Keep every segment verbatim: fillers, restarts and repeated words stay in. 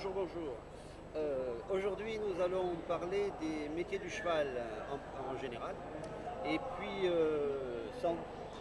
bonjour, bonjour. Euh, Aujourd'hui, nous allons parler des métiers du cheval en, en général. Et puis, euh, sans...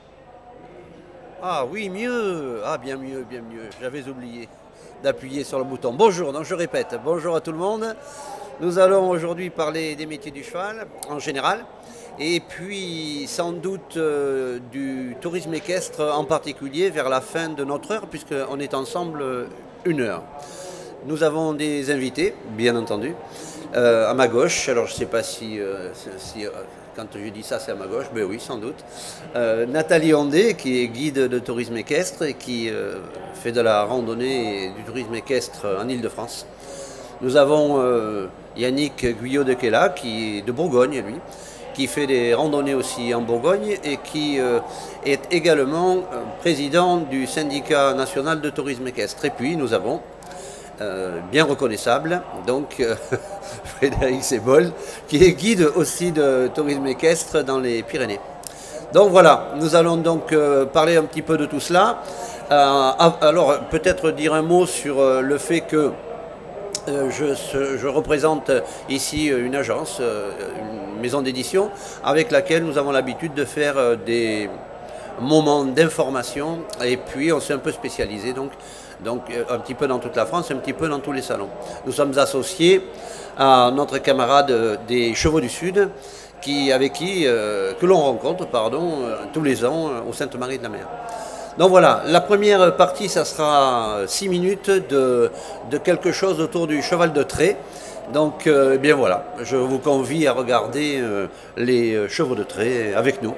Ah oui, mieux. Ah, bien mieux, bien mieux. J'avais oublié d'appuyer sur le bouton. Bonjour, donc je répète, bonjour à tout le monde. Nous allons aujourd'hui parler des métiers du cheval en général. Et puis, sans doute, euh, du tourisme équestre en particulier vers la fin de notre heure, puisqu'on est ensemble une heure. Nous avons des invités, bien entendu, euh, à ma gauche. Alors, je ne sais pas si, euh, si euh, quand je dis ça, c'est à ma gauche. Ben oui, sans doute. Euh, Nathalie Ondé, qui est guide de tourisme équestre et qui euh, fait de la randonnée et du tourisme équestre en Île-de-France. Nous avons euh, Yannick Guyot de Quella, qui est de Bourgogne, lui, qui fait des randonnées aussi en Bourgogne et qui euh, est également euh, président du syndicat national de tourisme équestre. Et puis, nous avons... Euh, bien reconnaissable, donc euh, Frédéric Sebol, qui est guide aussi de tourisme équestre dans les Pyrénées. Donc voilà, nous allons donc euh, parler un petit peu de tout cela. Euh, alors peut-être dire un mot sur euh, le fait que euh, je, je représente ici une agence, euh, une maison d'édition, avec laquelle nous avons l'habitude de faire euh, des moments d'information, et puis on s'est un peu spécialisé donc Donc un petit peu dans toute la France, un petit peu dans tous les salons. Nous sommes associés à notre camarade des Chevaux du Sud, qui, avec qui, euh, que l'on rencontre pardon, euh, tous les ans euh, au Sainte-Marie-de-la-Mer. Donc voilà, la première partie, ça sera six minutes de, de quelque chose autour du cheval de trait. Donc euh, eh bien voilà, je vous convie à regarder euh, les chevaux de trait avec nous.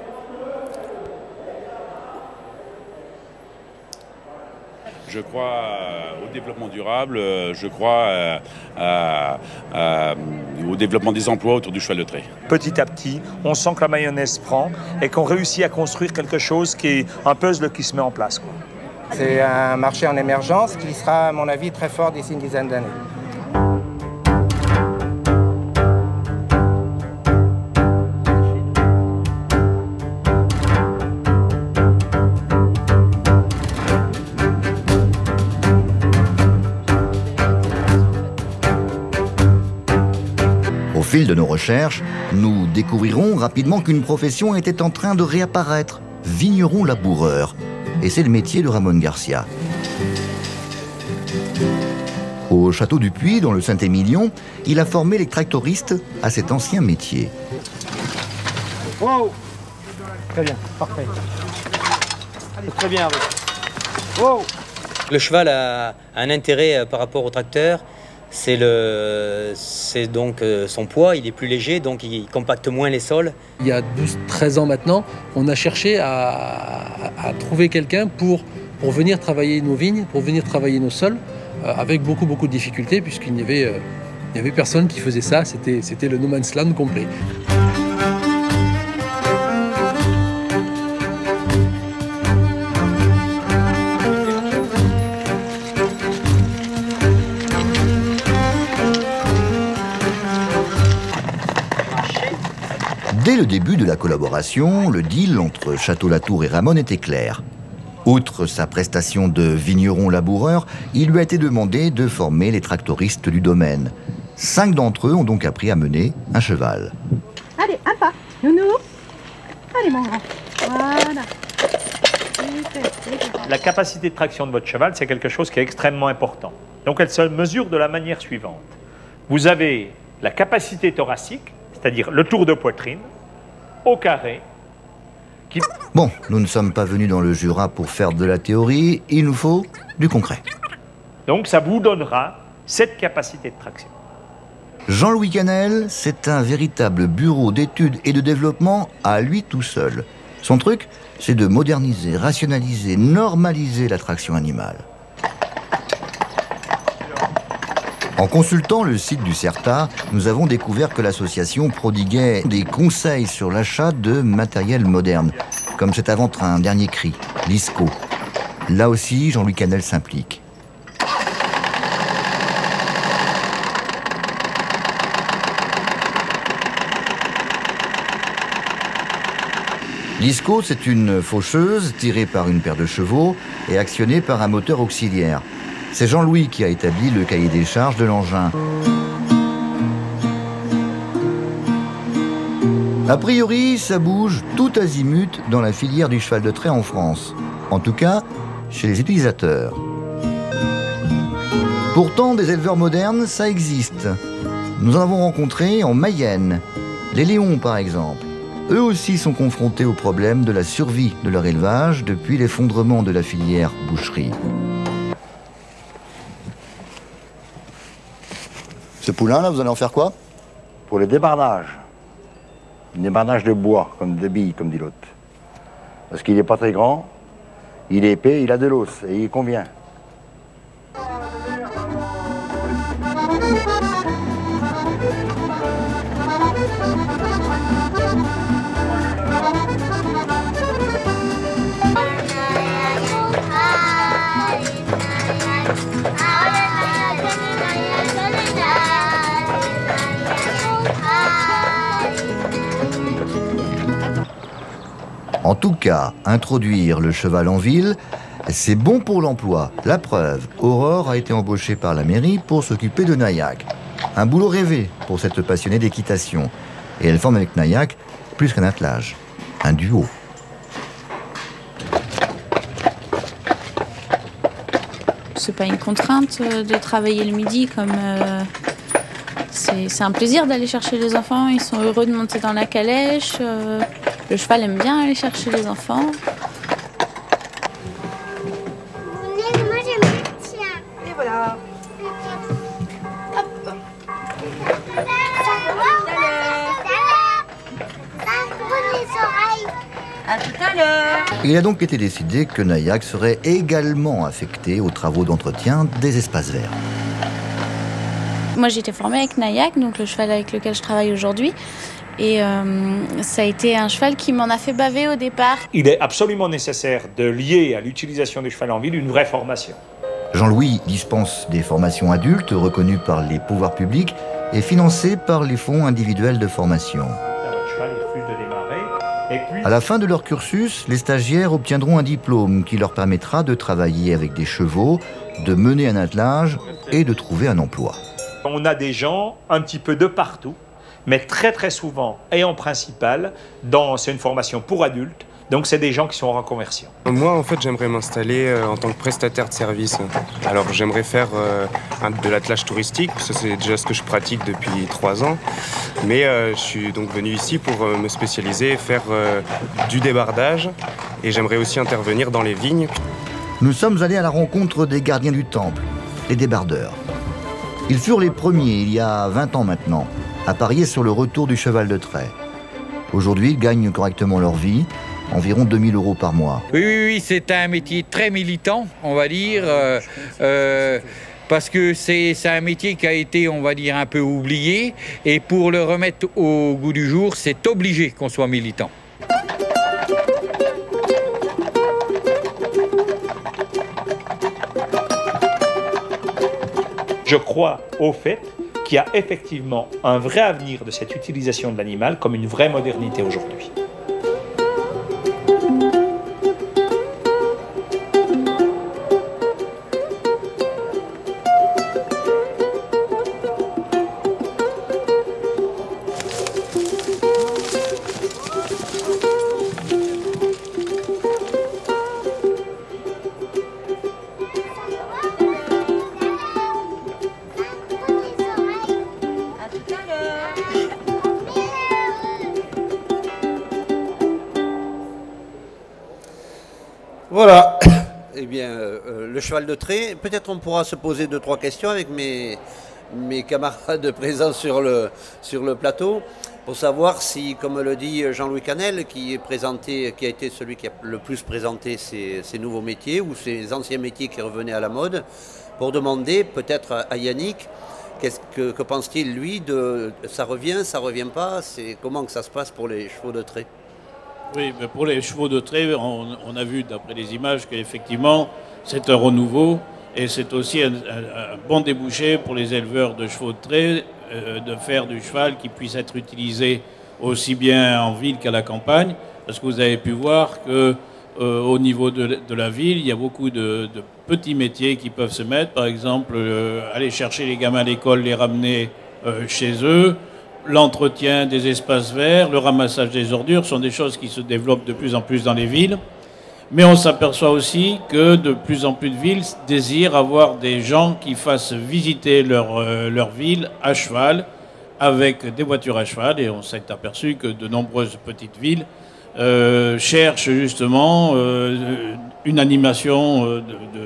Je crois au développement durable, je crois à, à, à, au développement des emplois autour du cheval de trait. Petit à petit, on sent que la mayonnaise prend et qu'on réussit à construire quelque chose qui est un puzzle qui se met en place, quoi. C'est un marché en émergence qui sera, à mon avis, très fort d'ici une dizaine d'années. Au fil de nos recherches, nous découvrirons rapidement qu'une profession était en train de réapparaître, vigneron laboureur. Et c'est le métier de Ramon Garcia. Au château du Puy, dans le Saint-Émilion, il a formé les tractoristes à cet ancien métier. Wow. Très bien, parfait. Allez, très bien. Wow. Le cheval a un intérêt par rapport au tracteur. C'est le, c'est donc son poids, il est plus léger, donc il compacte moins les sols. Il y a douze treize ans maintenant, on a cherché à, à, à trouver quelqu'un pour, pour venir travailler nos vignes, pour venir travailler nos sols, euh, avec beaucoup beaucoup de difficultés, puisqu'il n'y avait, euh, il n'y avait personne qui faisait ça, c'était, c'était le no man's land complet. Dès le début de la collaboration, le deal entre Château-Latour et Ramon était clair. Outre sa prestation de vigneron laboureur, il lui a été demandé de former les tractoristes du domaine. Cinq d'entre eux ont donc appris à mener un cheval. Allez, un pas, nounou. Allez, mon grand. Voilà. La capacité de traction de votre cheval, c'est quelque chose qui est extrêmement important. Donc elle se mesure de la manière suivante. Vous avez la capacité thoracique, c'est-à-dire le tour de poitrine, au carré. Qui... Bon, nous ne sommes pas venus dans le Jura pour faire de la théorie, il nous faut du concret. Donc ça vous donnera cette capacité de traction. Jean-Louis Canel, c'est un véritable bureau d'études et de développement à lui tout seul. Son truc, c'est de moderniser, rationaliser, normaliser la traction animale. En consultant le site du CERTA, nous avons découvert que l'association prodiguait des conseils sur l'achat de matériel moderne, comme cet avant-train dernier cri, l'ISCO. Là aussi, Jean-Louis Canel s'implique. L'ISCO, c'est une faucheuse tirée par une paire de chevaux et actionnée par un moteur auxiliaire. C'est Jean-Louis qui a établi le cahier des charges de l'engin. A priori, ça bouge tout azimut dans la filière du cheval de trait en France. En tout cas, chez les utilisateurs. Pourtant, des éleveurs modernes, ça existe. Nous en avons rencontré en Mayenne. Les Léons, par exemple. Eux aussi sont confrontés au problème de la survie de leur élevage depuis l'effondrement de la filière boucherie. Ce poulain-là, vous allez en faire quoi? Pour le débardage. Le débardage de bois, comme de billes, comme dit l'autre. Parce qu'il n'est pas très grand, il est épais, il a de l'os et il convient. En tout cas, introduire le cheval en ville, c'est bon pour l'emploi. La preuve, Aurore a été embauchée par la mairie pour s'occuper de Nayak. Un boulot rêvé pour cette passionnée d'équitation. Et elle forme avec Nayak plus qu'un attelage, un duo. C'est pas une contrainte de travailler le midi comme... Euh, c'est un plaisir d'aller chercher les enfants, ils sont heureux de monter dans la calèche. Euh, le cheval aime bien aller chercher les enfants. Moi j'aime bien le tien. Et voilà. Hop. À tout à l'heure. Il a donc été décidé que Nayak serait également affecté aux travaux d'entretien des espaces verts. Moi j'ai été formée avec Nayak, donc le cheval avec lequel je travaille aujourd'hui. Et euh, ça a été un cheval qui m'en a fait baver au départ. Il est absolument nécessaire de lier à l'utilisation du cheval en ville une vraie formation. Jean-Louis dispense des formations adultes reconnues par les pouvoirs publics et financées par les fonds individuels de formation. Votre cheval, il refuse de démarrer. Et puis... À la fin de leur cursus, les stagiaires obtiendront un diplôme qui leur permettra de travailler avec des chevaux, de mener un attelage et de trouver un emploi. On a des gens un petit peu de partout, mais très très souvent et en principal, c'est une formation pour adultes, donc c'est des gens qui sont en reconversion. Moi en fait j'aimerais m'installer euh, en tant que prestataire de service. Alors j'aimerais faire euh, un, de l'attelage touristique, ça c'est déjà ce que je pratique depuis trois ans, mais euh, je suis donc venu ici pour euh, me spécialiser et faire euh, du débardage, et j'aimerais aussi intervenir dans les vignes. Nous sommes allés à la rencontre des gardiens du temple, les débardeurs. Ils furent les premiers, il y a vingt ans maintenant, à parier sur le retour du cheval de trait. Aujourd'hui, ils gagnent correctement leur vie, environ deux mille euros par mois. Oui, oui, oui, c'est un métier très militant, on va dire, euh, euh, parce que c'est un métier qui a été, on va dire, un peu oublié, et pour le remettre au goût du jour, c'est obligé qu'on soit militant. Je crois au fait qu'il y a effectivement un vrai avenir de cette utilisation de l'animal comme une vraie modernité aujourd'hui. Voilà. Eh bien, euh, le cheval de trait, peut-être on pourra se poser deux, trois questions avec mes, mes camarades présents sur le, sur le plateau pour savoir si, comme le dit Jean-Louis Canel, qui, est présenté, qui a été celui qui a le plus présenté ces, ces nouveaux métiers ou ces anciens métiers qui revenaient à la mode, pour demander peut-être à Yannick, qu'est-ce que, que pense-t-il lui de ça revient, ça revient pas, c'est comment que ça se passe pour les chevaux de trait? Oui, mais pour les chevaux de trait, on, on a vu d'après les images qu'effectivement c'est un renouveau et c'est aussi un, un, un bon débouché pour les éleveurs de chevaux de trait euh, de faire du cheval qui puisse être utilisé aussi bien en ville qu'à la campagne, parce que vous avez pu voir que euh, au niveau de, de la ville. Il y a beaucoup de, de petits métiers qui peuvent se mettre. Par exemple, euh, aller chercher les gamins à l'école, les ramener euh, chez eux. L'entretien des espaces verts, le ramassage des ordures sont des choses qui se développent de plus en plus dans les villes. Mais on s'aperçoit aussi que de plus en plus de villes désirent avoir des gens qui fassent visiter leur, euh, leur ville à cheval, avec des voitures à cheval. Et on s'est aperçu que de nombreuses petites villes euh, cherchent justement euh, une animation de, de,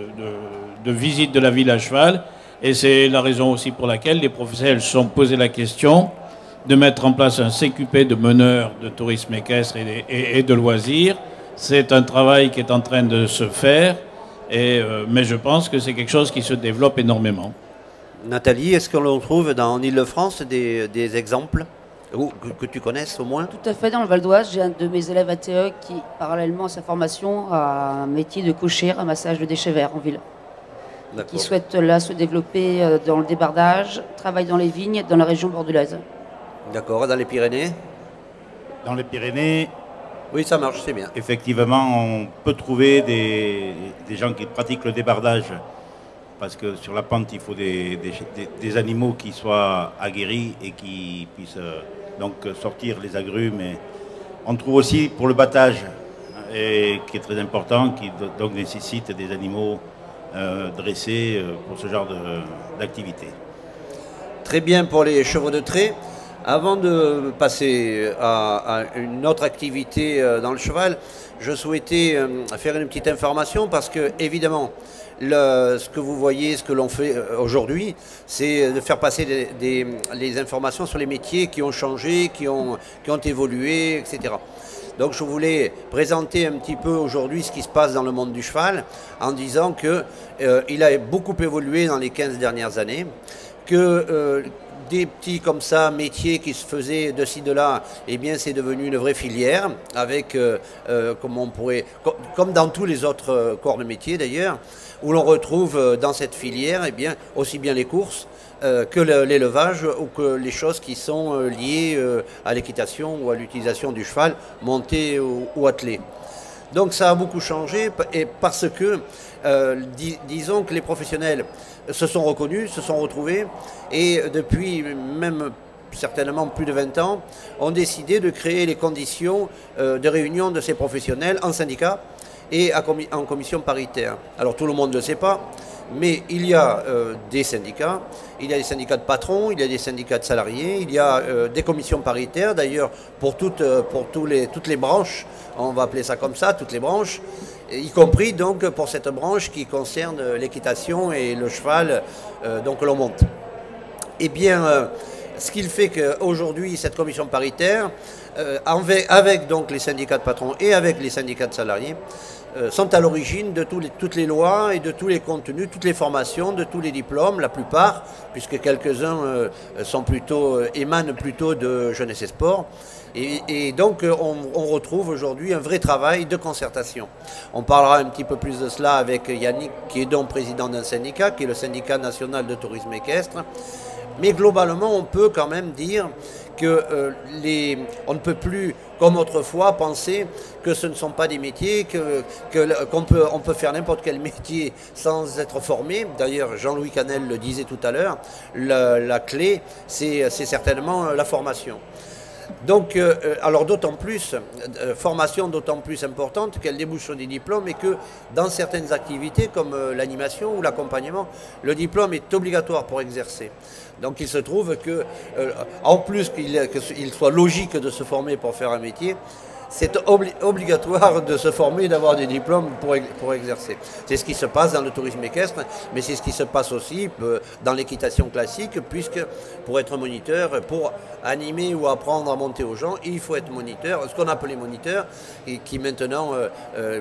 de, de visite de la ville à cheval. Et c'est la raison aussi pour laquelle les professionnels se sont posé la question de mettre en place un C Q P de meneurs de tourisme équestre et, et, et de loisirs. C'est un travail qui est en train de se faire, et, euh, mais je pense que c'est quelque chose qui se développe énormément. Nathalie, est-ce que l'on trouve dans l'Île-de-France des, des exemples ou, que, que tu connaisses au moins? Tout à fait, dans le Val d'Oise, j'ai un de mes élèves A T E qui, parallèlement à sa formation, a un métier de cocher, ramassage de déchets verts en ville. Qui souhaite là se développer dans le débardage, travaille dans les vignes, dans la région bordelaise. D'accord, dans les Pyrénées? Dans les Pyrénées, oui, ça marche, c'est bien. Effectivement, on peut trouver des, des gens qui pratiquent le débardage, parce que sur la pente, il faut des, des, des animaux qui soient aguerris et qui puissent euh, donc sortir les agrumes. Et on trouve aussi pour le battage, et, qui est très important, qui donc nécessite des animaux euh, dressés euh, pour ce genre d'activité. Très bien pour les chevaux de trait. Avant de passer à, à une autre activité dans le cheval, je souhaitais faire une petite information parce que, évidemment, le, ce que vous voyez, ce que l'on fait aujourd'hui, c'est de faire passer des, des, les informations sur les métiers qui ont changé, qui ont, qui ont évolué, et cetera. Donc je voulais présenter un petit peu aujourd'hui ce qui se passe dans le monde du cheval en disant qu'il euh, a beaucoup évolué dans les quinze dernières années, que euh, des petits comme ça métiers qui se faisaient de ci de là, eh bien c'est devenu une vraie filière avec, euh, euh, comme on pourrait, com comme dans tous les autres euh, corps de métier d'ailleurs, où l'on retrouve euh, dans cette filière, eh bien aussi bien les courses euh, que l'élevage ou que les choses qui sont euh, liées euh, à l'équitation ou à l'utilisation du cheval monté ou, ou attelé. Donc ça a beaucoup changé et parce que, euh, dis, disons que les professionnels se sont reconnus, se sont retrouvés et depuis même certainement plus de vingt ans, ont décidé de créer les conditions euh, de réunion de ces professionnels en syndicat et à commi en commission paritaire. Alors tout le monde ne le sait pas, mais il y a euh, des syndicats, il y a des syndicats de patrons, il y a des syndicats de salariés, il y a euh, des commissions paritaires d'ailleurs pour, toutes, pour tous les, toutes les branches, on va appeler ça comme ça, toutes les branches, y compris donc pour cette branche qui concerne l'équitation et le cheval euh, donc l'on monte. Eh bien, euh, ce qui fait qu'aujourd'hui, cette commission paritaire, euh, avec, avec donc les syndicats de patrons et avec les syndicats de salariés, euh, sont à l'origine de tous les, toutes les lois et de tous les contenus, toutes les formations, de tous les diplômes, la plupart, puisque quelques-uns euh, sont plutôt, euh, émanent plutôt de jeunesse et sport. Et, et donc on, on retrouve aujourd'hui un vrai travail de concertation. On parlera un petit peu plus de cela avec Yannick, qui est donc président d'un syndicat, qui est le syndicat national de tourisme équestre. Mais globalement, on peut quand même dire que euh, les, on ne peut plus, comme autrefois, penser que ce ne sont pas des métiers, que, que, qu'on peut, on peut faire n'importe quel métier sans être formé. D'ailleurs, Jean-Louis Canel le disait tout à l'heure, la, la clé, c'est certainement la formation. Donc, euh, alors d'autant plus, euh, formation d'autant plus importante qu'elle débouche sur des diplômes et que dans certaines activités comme euh, l'animation ou l'accompagnement, le diplôme est obligatoire pour exercer. Donc il se trouve que, euh, en plus qu'il qu'il soit logique de se former pour faire un métier, c'est obli obligatoire de se former et d'avoir des diplômes pour, pour exercer. C'est ce qui se passe dans le tourisme équestre, mais c'est ce qui se passe aussi dans l'équitation classique, puisque pour être moniteur, pour animer ou apprendre à monter aux gens, il faut être moniteur, ce qu'on appelait moniteur, et qui maintenant, euh, euh,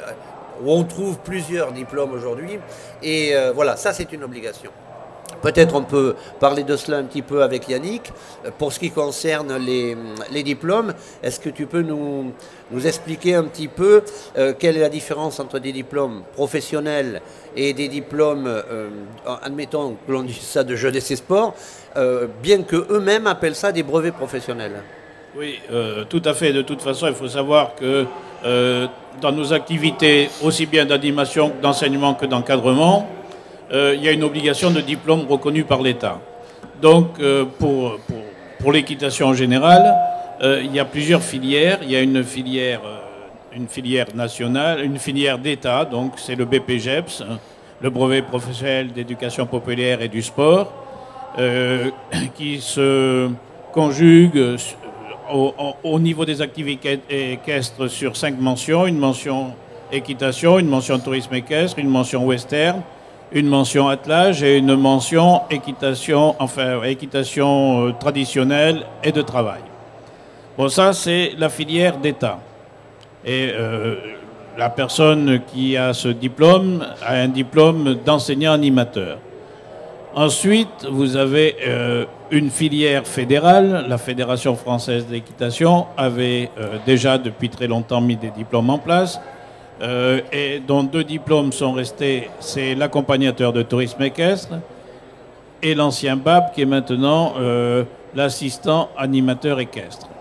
où on trouve plusieurs diplômes aujourd'hui, et euh, voilà, ça c'est une obligation. Peut-être on peut parler de cela un petit peu avec Yannick. Pour ce qui concerne les, les diplômes, est-ce que tu peux nous, nous expliquer un petit peu euh, quelle est la différence entre des diplômes professionnels et des diplômes, euh, admettons que l'on dise ça de jeunesse et sport, euh, bien qu'eux-mêmes appellent ça des brevets professionnels? Oui, euh, tout à fait. De toute façon, il faut savoir que euh, dans nos activités, aussi bien d'animation, d'enseignement que d'encadrement, euh, il y a une obligation de diplôme reconnue par l'État. Donc, euh, pour, pour, pour l'équitation en général, euh, il y a plusieurs filières. Il y a une filière, euh, une filière nationale, une filière d'État, donc c'est le B P G E P S, hein, le brevet professionnel d'éducation populaire et du sport, euh, qui se conjugue au, au, au niveau des activités équestres sur cinq mentions, une mention équitation, une mention tourisme équestre, une mention western, une mention attelage et une mention équitation, enfin équitation euh, traditionnelle et de travail. Bon, ça c'est la filière d'État. Et euh, la personne qui a ce diplôme a un diplôme d'enseignant animateur. Ensuite, vous avez euh, une filière fédérale. La Fédération française d'équitation avait euh, déjà depuis très longtemps mis des diplômes en place. Euh, et dont deux diplômes sont restés, c'est l'accompagnateur de tourisme équestre et l'ancien B A B qui est maintenant euh, l'assistant animateur équestre.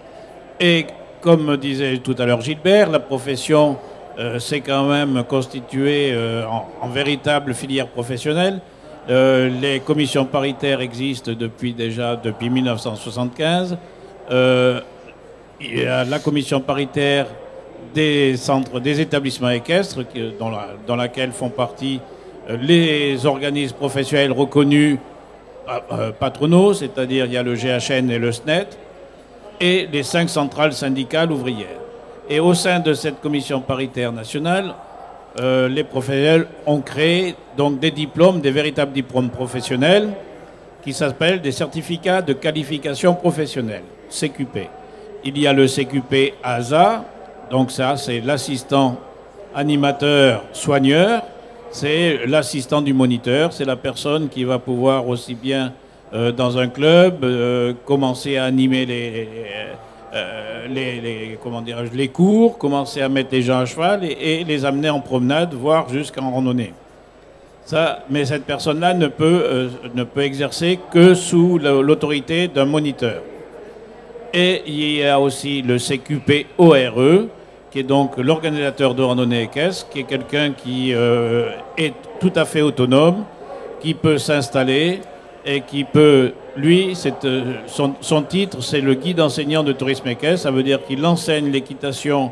Et comme disait tout à l'heure Gilbert, la profession euh, s'est quand même constituée euh, en, en véritable filière professionnelle. Euh, les commissions paritaires existent depuis déjà depuis mille neuf cent soixante-quinze. Euh, il y a la commission paritaire des centres, des établissements équestres dans, la, dans laquelle font partie les organismes professionnels reconnus euh, patronaux, c'est-à-dire il y a le G H N et le S N E T, et les cinq centrales syndicales ouvrières. Et au sein de cette commission paritaire nationale, euh, les professionnels ont créé donc des diplômes, des véritables diplômes professionnels, qui s'appellent des certificats de qualification professionnelle, C Q P. Il y a le C Q P A S A. Donc ça, c'est l'assistant animateur soigneur, c'est l'assistant du moniteur, c'est la personne qui va pouvoir aussi bien euh, dans un club euh, commencer à animer les, euh, les, les, comment dirais-je, les cours, commencer à mettre les gens à cheval et, et les amener en promenade, voire jusqu'en randonnée. Ça, mais cette personne-là ne peut, euh, ne peut exercer que sous l'autorité d'un moniteur. Et il y a aussi le C Q P O R E, qui est donc l'organisateur de randonnée équestre, qui est quelqu'un qui euh, est tout à fait autonome, qui peut s'installer et qui peut, lui, euh, son, son titre, c'est le guide enseignant de tourisme équestre. Ça veut dire qu'il enseigne l'équitation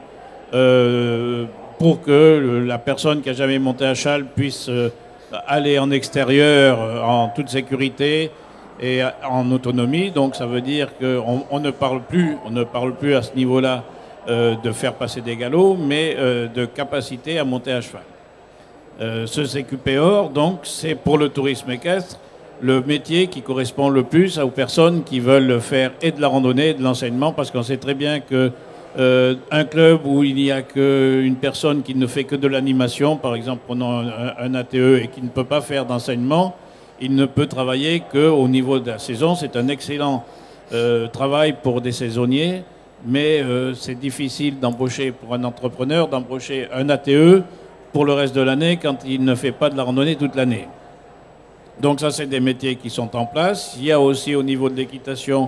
euh, pour que la personne qui n'a jamais monté à cheval puisse euh, aller en extérieur euh, en toute sécurité et en autonomie. Donc ça veut dire qu'on on ne parle plus, on ne parle plus à ce niveau-là euh, de faire passer des galops, mais euh, de capacité à monter à cheval. Euh, ce C Q P O R, donc, c'est pour le tourisme équestre le métier qui correspond le plus aux personnes qui veulent faire et de la randonnée et de l'enseignement, parce qu'on sait très bien que euh, un club où il n'y a qu'une personne qui ne fait que de l'animation, par exemple prenons un, un A T E et qui ne peut pas faire d'enseignement, il ne peut travailler qu'au niveau de la saison. C'est un excellent euh, travail pour des saisonniers, mais euh, c'est difficile d'embaucher pour un entrepreneur, d'embaucher un A T E pour le reste de l'année quand il ne fait pas de la randonnée toute l'année. Donc ça, c'est des métiers qui sont en place. Il y a aussi au niveau de l'équitation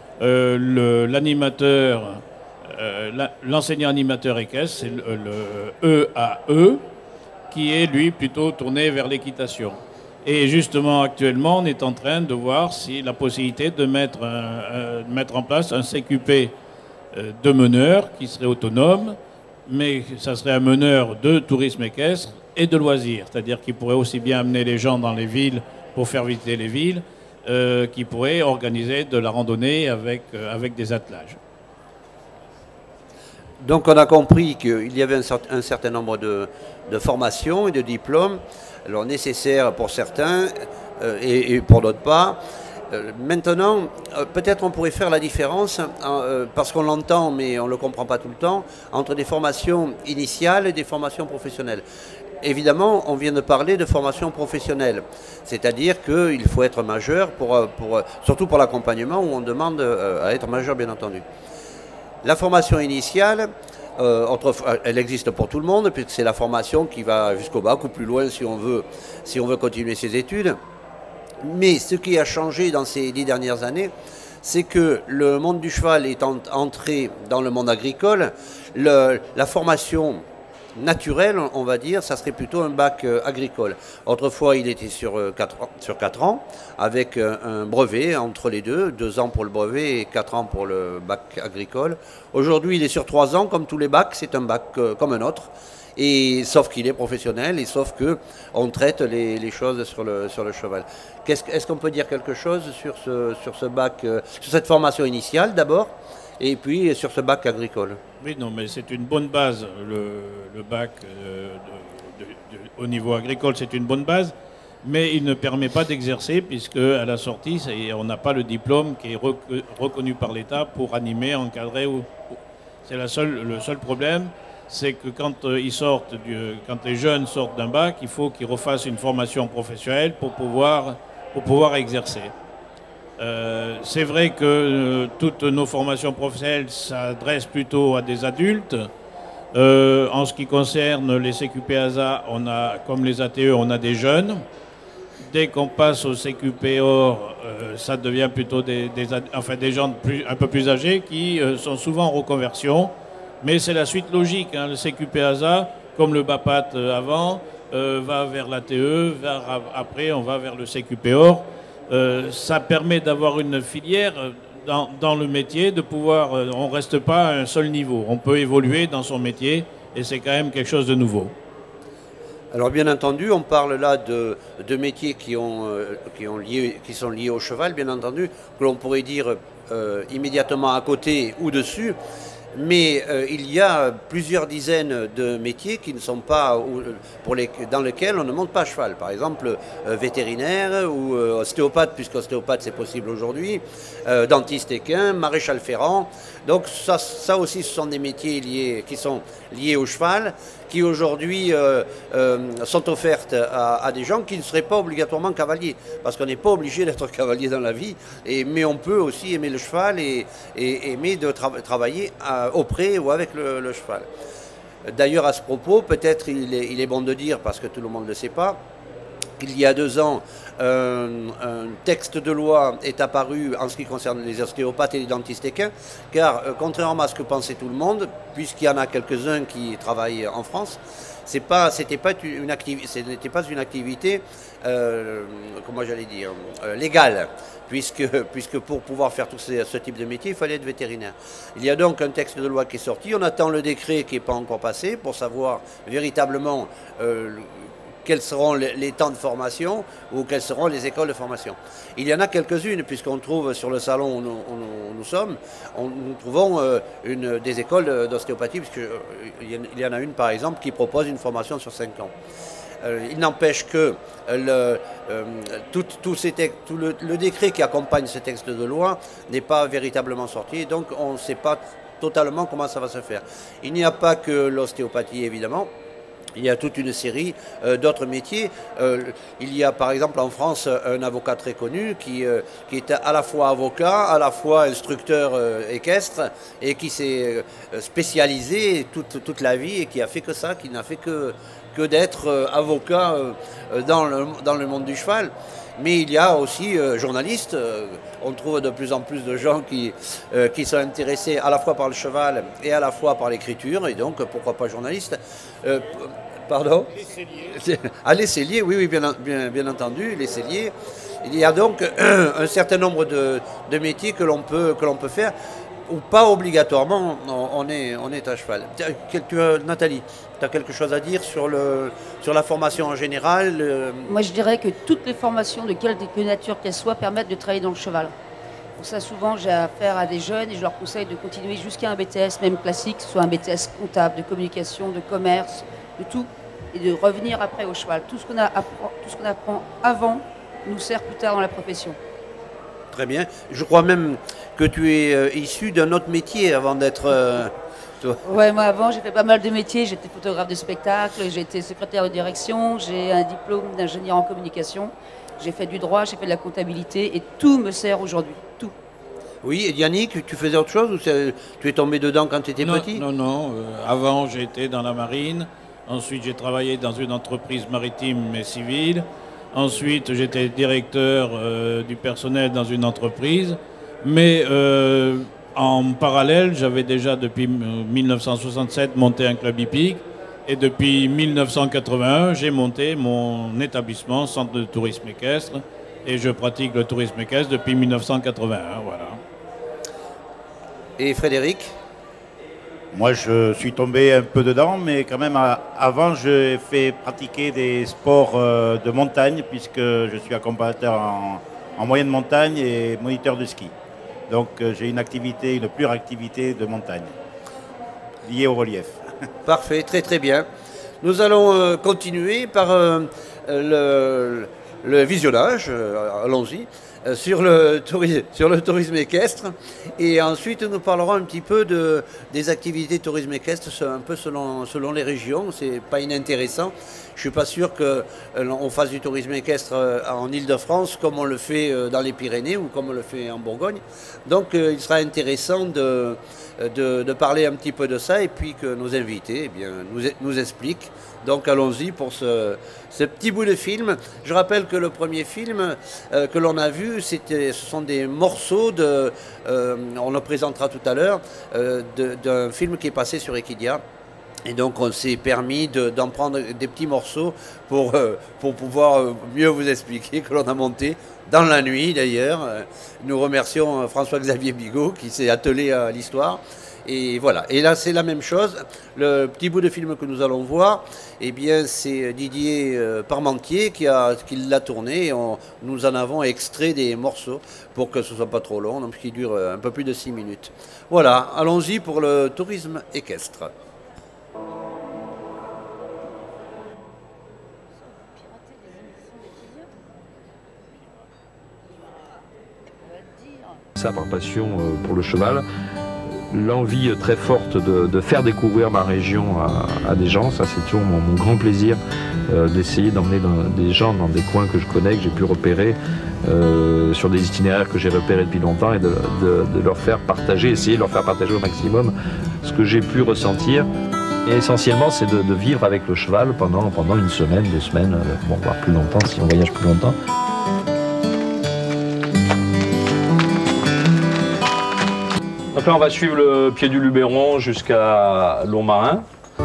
euh, l'animateur, euh, l'enseignant animateur équestre, c'est le, le E A E, qui est lui plutôt tourné vers l'équitation. Et justement, actuellement, on est en train de voir si la possibilité de mettre, un, euh, de mettre en place un C Q P euh, de meneur qui serait autonome, mais ça serait un meneur de tourisme équestre et de loisirs, c'est-à-dire qu'il pourrait aussi bien amener les gens dans les villes pour faire visiter les villes, euh, qui pourrait organiser de la randonnée avec, euh, avec des attelages. Donc on a compris qu'il y avait un, un certain nombre de, de formations et de diplômes, alors nécessaires pour certains euh, et, et pour d'autres pas. Euh, maintenant, euh, peut-être on pourrait faire la différence, euh, parce qu'on l'entend mais on ne le comprend pas tout le temps, entre des formations initiales et des formations professionnelles. Évidemment, on vient de parler de formation professionnelle, c'est-à-dire qu'il faut être majeur, pour, pour, surtout pour l'accompagnement où on demande euh, à être majeur bien entendu. La formation initiale, euh, entre, elle existe pour tout le monde, puisque c'est la formation qui va jusqu'au bac ou plus loin si on veut, si on veut continuer ses études. Mais ce qui a changé dans ces dix dernières années, c'est que le monde du cheval est en, entré dans le monde agricole. Le, la formation naturelle, on va dire, ça serait plutôt un bac euh, agricole. Autrefois, il était sur, euh, quatre ans, sur quatre ans, avec euh, un brevet entre les deux, deux ans pour le brevet et quatre ans pour le bac agricole. Aujourd'hui, il est sur trois ans, comme tous les bacs, c'est un bac euh, comme un autre. Et, sauf qu'il est professionnel et sauf qu'on traite les, les choses sur le, sur le cheval. Est-ce est-ce qu'on peut dire quelque chose sur ce, sur ce bac, euh, sur cette formation initiale d'abord, et puis sur ce bac agricole? Oui, non, mais c'est une bonne base. Le, le bac euh, de, de, de, au niveau agricole, c'est une bonne base, mais il ne permet pas d'exercer puisque à la sortie, on n'a pas le diplôme qui est rec, reconnu par l'État pour animer, encadrer. Ou, c'est la seule, le seul problème. C'est que quand, euh, ils sortent du, quand les jeunes sortent d'un bac, il faut qu'ils refassent une formation professionnelle pour pouvoir, pour pouvoir exercer. Euh, c'est vrai que euh, toutes nos formations professionnelles s'adressent plutôt à des adultes. Euh, en ce qui concerne les C Q P A S A, on a, comme les A T E, on a des jeunes. Dès qu'on passe au C Q P O R, euh, ça devient plutôt des, des, enfin, des gens plus, un peu plus âgés qui euh, sont souvent en reconversion. Mais c'est la suite logique, hein. Le C Q P A S A, comme le BAPAT euh, avant, euh, va vers l'A T E, vers, après on va vers le C Q P O R. Euh, ça permet d'avoir une filière dans, dans le métier, de pouvoir, euh, on ne reste pas à un seul niveau. On peut évoluer dans son métier et c'est quand même quelque chose de nouveau. Alors bien entendu, on parle là de, de métiers qui, ont, euh, qui, ont lié, qui sont liés au cheval, bien entendu, que l'on pourrait dire euh, immédiatement à côté ou dessus. Mais euh, il y a plusieurs dizaines de métiers qui ne sont pas, ou, pour les, dans lesquels on ne monte pas à cheval. Par exemple, euh, vétérinaire ou euh, ostéopathe, puisqu'ostéopathe c'est possible aujourd'hui, euh, dentiste équin, maréchal ferrant. Donc ça, ça aussi, ce sont des métiers liés, qui sont liés au cheval, qui aujourd'hui euh, euh, sont offertes à, à des gens qui ne seraient pas obligatoirement cavaliers. Parce qu'on n'est pas obligé d'être cavalier dans la vie, et, mais on peut aussi aimer le cheval et, et aimer de tra travailler à, auprès ou avec le, le cheval. D'ailleurs, à ce propos, peut-être il est, il est bon de dire, parce que tout le monde ne le sait pas, il y a deux ans, euh, un texte de loi est apparu en ce qui concerne les ostéopathes et les dentistes équins, car euh, contrairement à ce que pensait tout le monde, puisqu'il y en a quelques-uns qui travaillent en France, c'est pas, c'était pas une activité, ce n'était pas une activité, euh, comment j'allais dire, euh, légale, puisque, puisque pour pouvoir faire tout ce, ce type de métier, il fallait être vétérinaire. Il y a donc un texte de loi qui est sorti, on attend le décret qui n'est pas encore passé pour savoir véritablement euh, quels seront les, les temps de formation ou quelles seront les écoles de formation. Il y en a quelques-unes, puisqu'on trouve sur le salon où nous, où nous sommes, on, nous trouvons euh, une, des écoles d'ostéopathie, puisqu'il euh, y en a une par exemple qui propose une formation sur cinq ans. Euh, il n'empêche que le, euh, tout, tout, ces tout le, le décret qui accompagne ce texte de loi n'est pas véritablement sorti, donc on ne sait pas totalement comment ça va se faire. Il n'y a pas que l'ostéopathie évidemment. Il y a toute une série euh, d'autres métiers. Euh, il y a par exemple en France un avocat très connu qui, euh, qui est à la fois avocat, à la fois instructeur euh, équestre et qui s'est euh, spécialisé toute, toute la vie et qui a fait que ça, qui n'a fait que, que d'être euh, avocat euh, dans, le, dans le monde du cheval. Mais il y a aussi euh, journalistes. Euh, on trouve de plus en plus de gens qui, euh, qui sont intéressés à la fois par le cheval et à la fois par l'écriture. Et donc, pourquoi pas journalistes euh, Pardon Les selliers. Ah, les selliers, oui, oui, bien, bien, bien entendu, les selliers. Il y a donc un, un certain nombre de, de métiers que l'on peut, que l'on peut faire, ou pas obligatoirement, on est, on est à cheval. Tu as, Nathalie, tu as quelque chose à dire sur, le, sur la formation en général? le... Moi, je dirais que toutes les formations, de quelque nature qu'elles soient, permettent de travailler dans le cheval. Pour ça, souvent, j'ai affaire à des jeunes et je leur conseille de continuer jusqu'à un B T S, même classique, soit un B T S comptable, de communication, de commerce, de tout, et de revenir après au cheval. Tout ce qu'on apprend, tout ce qu'on apprend avant nous sert plus tard dans la profession. Très bien. Je crois même que tu es euh, issu d'un autre métier avant d'être... Euh, ouais, moi avant, j'ai fait pas mal de métiers. J'étais photographe de spectacle, j'ai été secrétaire de direction, j'ai un diplôme d'ingénieur en communication, j'ai fait du droit, j'ai fait de la comptabilité et tout me sert aujourd'hui, tout. Oui, et Yannick, tu faisais autre chose ou tu es tombé dedans quand tu étais non, petit? Non, non. Euh, avant, j'étais dans la marine. Ensuite, j'ai travaillé dans une entreprise maritime et civile. Ensuite, j'étais directeur euh, du personnel dans une entreprise. Mais euh, en parallèle, j'avais déjà depuis mille neuf cent soixante-sept monté un club hippique. Et depuis mille neuf cent quatre-vingt-un, j'ai monté mon établissement, centre de tourisme équestre. Et je pratique le tourisme équestre depuis mille neuf cent quatre-vingt-un, voilà. Et Frédéric? Moi, je suis tombé un peu dedans, mais quand même, avant, j'ai fait pratiquer des sports de montagne, puisque je suis accompagnateur en, en moyenne montagne et moniteur de ski. Donc, j'ai une activité, une pure activité de montagne, liée au relief. Parfait, très très bien. Nous allons euh, continuer par euh, le, le visionnage, euh, allons-y, euh, sur, le sur le tourisme équestre. Et ensuite, nous parlerons un petit peu de, des activités de tourisme équestre, un peu selon, selon les régions. C'est pas inintéressant. Je ne suis pas sûr qu'on euh, fasse du tourisme équestre euh, en Île-de-France comme on le fait euh, dans les Pyrénées ou comme on le fait en Bourgogne. Donc, euh, il sera intéressant de... De, de parler un petit peu de ça et puis que nos invités eh bien, nous, nous expliquent. Donc allons-y pour ce, ce petit bout de film. Je rappelle que le premier film euh, que l'on a vu, c'était, ce sont des morceaux, de, euh, on le présentera tout à l'heure, euh, d'un film qui est passé sur Equidia. Et donc on s'est permis d'en de, prendre des petits morceaux pour, euh, pour pouvoir mieux vous expliquer, que l'on a monté dans la nuit d'ailleurs. Nous remercions François-Xavier Bigot qui s'est attelé à l'histoire. Et voilà, et là c'est la même chose. Le petit bout de film que nous allons voir, eh bien c'est Didier euh, Parmentier qui l'a qui l'a tourné. Et on, nous en avons extrait des morceaux pour que ce ne soit pas trop long, donc qui dure un peu plus de six minutes. Voilà, allons-y pour le tourisme équestre. Ça par passion pour le cheval, l'envie très forte de, de faire découvrir ma région à, à des gens, ça c'est toujours mon, mon grand plaisir euh, d'essayer d'emmener des gens dans des coins que je connais, que j'ai pu repérer euh, sur des itinéraires que j'ai repérés depuis longtemps et de, de, de leur faire partager, essayer de leur faire partager au maximum ce que j'ai pu ressentir. Et essentiellement c'est de, de vivre avec le cheval pendant, pendant une semaine, deux semaines, euh, bon voire plus longtemps si on voyage plus longtemps. Donc là, on va suivre le pied du Luberon jusqu'à Lourmarin.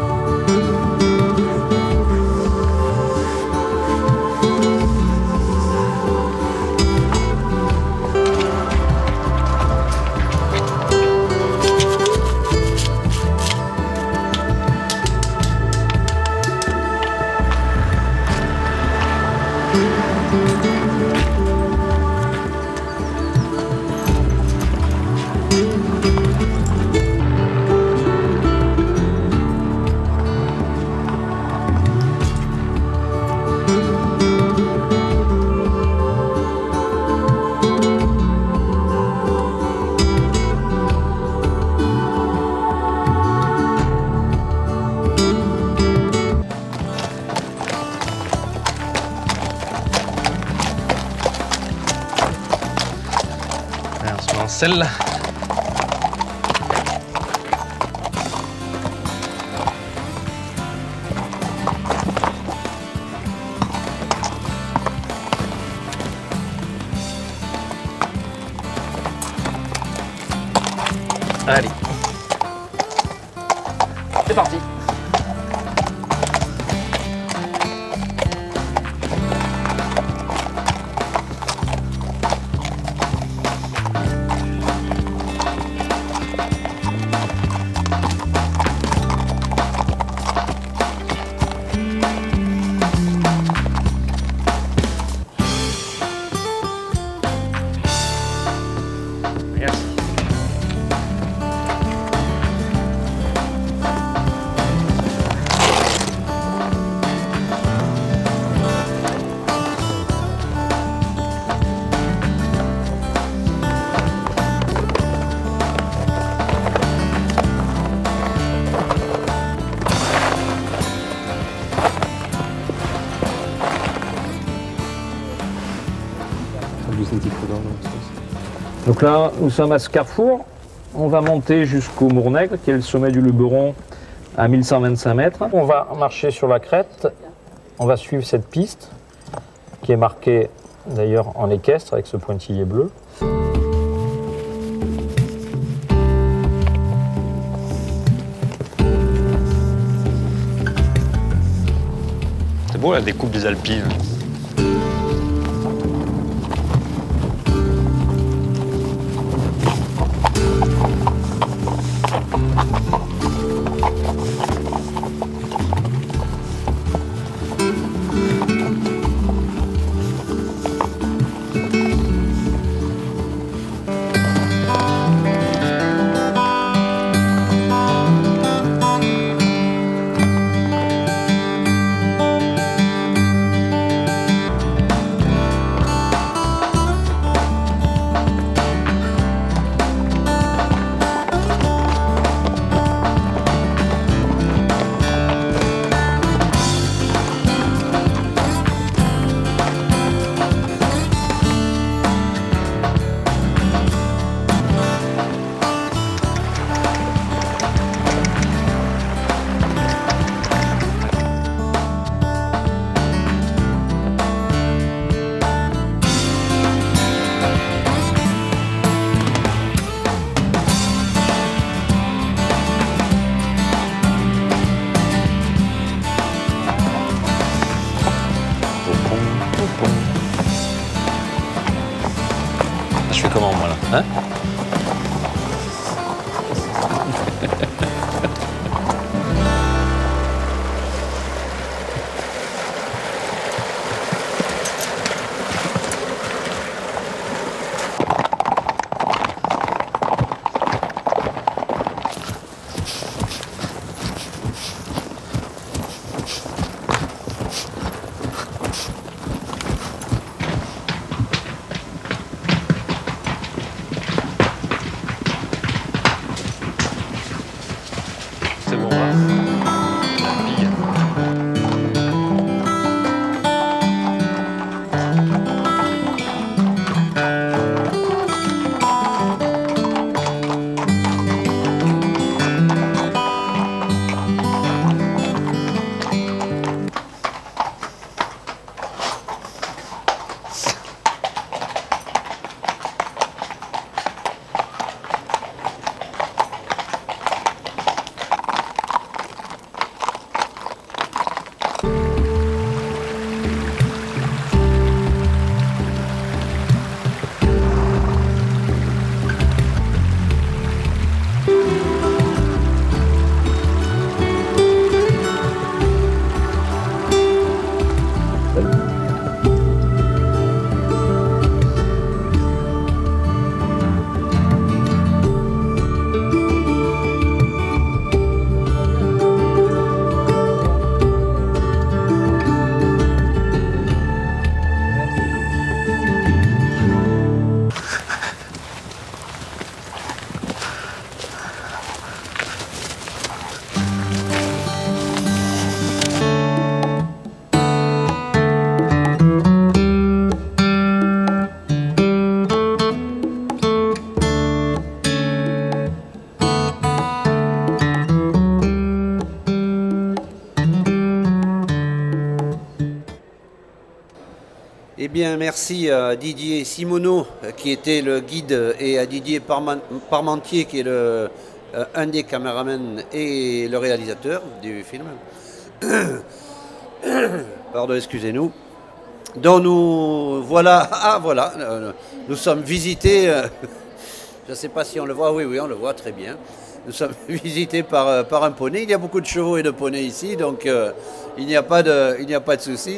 Celle-là. Allez. C'est parti. Donc là, nous sommes à ce carrefour. On va monter jusqu'au Mournègre, qui est le sommet du Luberon, à mille cent vingt-cinq mètres. On va marcher sur la crête. On va suivre cette piste, qui est marquée d'ailleurs en équestre, avec ce pointillé bleu. beau la découpe des Alpines. Je fais comment moi là, hein? C'est bon là. La pille. Eh bien, merci à Didier Simoneau, qui était le guide, et à Didier Parman- Parmentier, qui est le, euh, un des caméramans et le réalisateur du film. Pardon, excusez-nous. Donc nous voilà, ah voilà, euh, nous sommes visités, euh, je ne sais pas si on le voit, oui, oui, on le voit très bien. Nous sommes visités par, euh, par un poney. Il y a beaucoup de chevaux et de poneys ici, donc euh, il n'y a pas de, il n'y a pas de souci.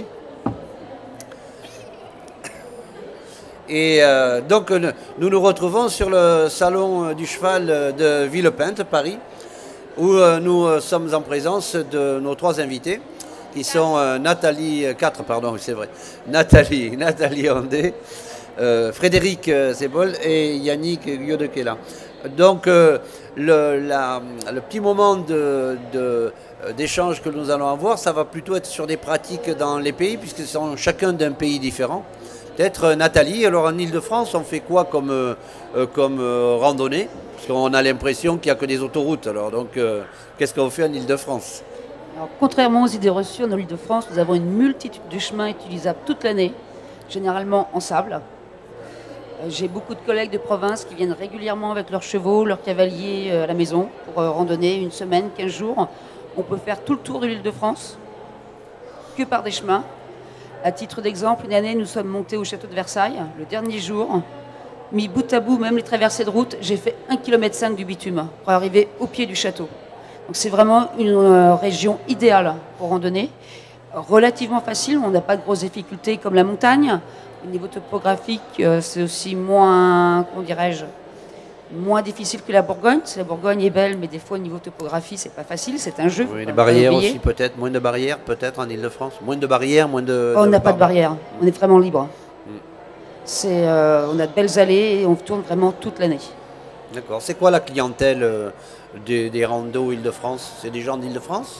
Et euh, donc nous nous retrouvons sur le salon du cheval de Villepinte, Paris, où euh, nous euh, sommes en présence de nos trois invités, qui sont euh, Nathalie, quatre pardon, c'est vrai, Nathalie, Nathalie Andé, euh, Frédéric Sebol et Yannick Guillaudequela. Donc euh, le, la, le petit moment de, de, d'échange que nous allons avoir, ça va plutôt être sur des pratiques dans les pays, puisque ce sont chacun d'un pays différent. Peut-être Nathalie, alors en Ile-de-France, on fait quoi comme, euh, comme euh, randonnée? Parce qu'on a l'impression qu'il n'y a que des autoroutes. Alors donc, euh, qu'est-ce qu'on fait en Ile-de-France? Alors, contrairement aux idées reçues, en Ile-de-France, nous avons une multitude de chemins utilisables toute l'année, généralement en sable. Euh, J'ai beaucoup de collègues de province qui viennent régulièrement avec leurs chevaux, leurs cavaliers euh, à la maison pour euh, randonner une semaine, quinze jours. On peut faire tout le tour de l'Île-de-France. que par des chemins. À titre d'exemple, une année, nous sommes montés au château de Versailles, le dernier jour. Mis bout à bout, même les traversées de route, j'ai fait un virgule cinq kilomètre du bitume pour arriver au pied du château. Donc c'est vraiment une euh, région idéale pour randonner. Relativement facile, on n'a pas de grosses difficultés comme la montagne. Au niveau topographique, euh, c'est aussi moins, comment dirais-je, moins difficile que la Bourgogne. La Bourgogne est belle, mais des fois au niveau topographie, c'est pas facile, c'est un jeu. Oui, les barrières aussi peut-être, moins de barrières peut-être en Ile-de-France. Moins de barrières, moins de... Oh, on n'a de... pas de barrières, on est vraiment libre. Mm. C'est, euh, on a de belles allées et on tourne vraiment toute l'année. D'accord. C'est quoi la clientèle euh, des, des randos Ile-de-France? C'est des gens d'Ile-de-France?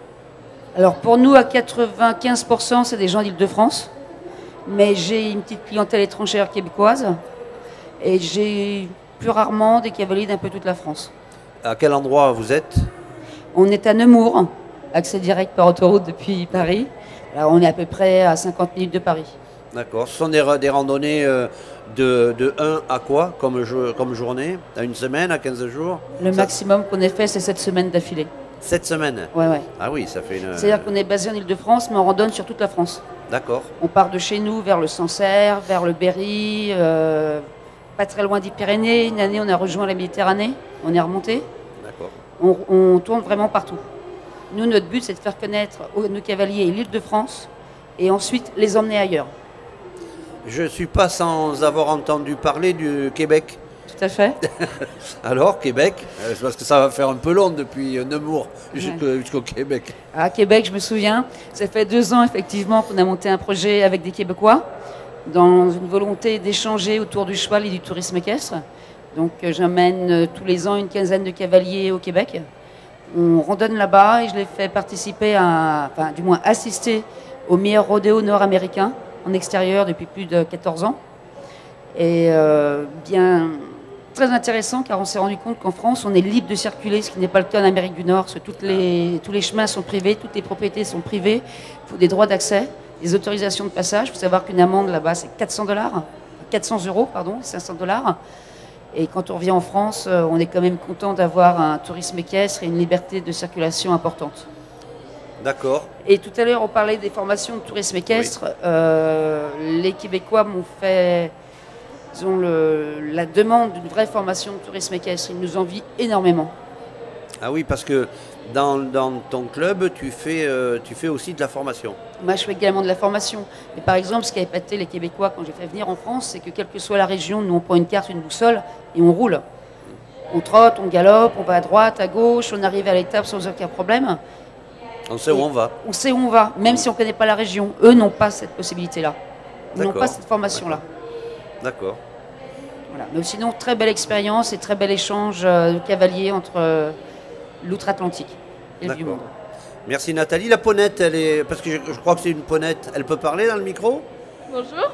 Alors pour nous, à quatre-vingt-quinze pour cent, c'est des gens d'Île-de-France. Mais j'ai une petite clientèle étrangère québécoise. Et j'ai plus rarement des cavaliers d'un peu toute la France. À quel endroit vous êtes? On est à Nemours, accès direct par autoroute depuis Paris. Alors on est à peu près à cinquante minutes de Paris. D'accord. Ce sont des, des randonnées euh, de, de un à quoi comme, jo comme journée? À une semaine, à quinze jours? Le ça... maximum qu'on ait fait, c'est sept semaines d'affilée. Sept semaines? Ouais, ouais. Ah oui, ça fait une... C'est-à-dire qu'on est basé en Ile-de-France, mais on randonne sur toute la France. D'accord. On part de chez nous vers le Sancerre, vers le Berry, euh, pas très loin des Pyrénées. Une année, on a rejoint la Méditerranée, on est remonté. D'accord. On, on tourne vraiment partout. Nous, notre but, c'est de faire connaître nos cavaliers l'Île-de-France et ensuite les emmener ailleurs. Je ne suis pas sans avoir entendu parler du Québec. Tout à fait. Alors, Québec, euh, parce que ça va faire un peu long depuis euh, Nemours jusqu'au ouais. jusqu'au Québec. À Québec, je me souviens, ça fait deux ans effectivement qu'on a monté un projet avec des Québécois dans une volonté d'échanger autour du cheval et du tourisme équestre. Donc euh, j'emmène euh, tous les ans une quinzaine de cavaliers au Québec. On randonne là-bas et je les fais participer, à, enfin du moins assister au meilleur rodéo nord-américain en extérieur depuis plus de quatorze ans. Et euh, bien... très intéressant car on s'est rendu compte qu'en France on est libre de circuler, ce qui n'est pas le cas en Amérique du Nord, parce que toutes les, tous les chemins sont privés, toutes les propriétés sont privées, il faut des droits d'accès, des autorisations de passage. Il faut savoir qu'une amende là-bas c'est quatre cents dollars, quatre cents euros, pardon, cinq cents dollars. Et quand on revient en France, on est quand même content d'avoir un tourisme équestre et une liberté de circulation importante. D'accord. Et tout à l'heure on parlait des formations de tourisme équestre. Oui. Euh, les Québécois m'ont fait... Ils ont le, la demande d'une vraie formation de tourisme équestre. Ils nous envient énormément. Ah oui, parce que dans, dans ton club, tu fais, euh, tu fais aussi de la formation. Moi, je fais également de la formation. Mais par exemple, ce qui a épaté les Québécois quand j'ai fait venir en France, c'est que quelle que soit la région, nous on prend une carte, une boussole et on roule. On trotte, on galope, on va à droite, à gauche, on arrive à l'étape sans aucun problème. On sait et où on va. On sait où on va, même si on ne connaît pas la région. Eux n'ont pas cette possibilité-là. Ils n'ont pas cette formation-là. D'accord. Voilà. Mais sinon, très belle expérience et très bel échange euh, de cavaliers entre euh, l'outre-Atlantique et le Vieux-Monde. Merci Nathalie. La ponette, elle est... parce que je, je crois que c'est une ponette, elle peut parler dans le micro? Bonjour.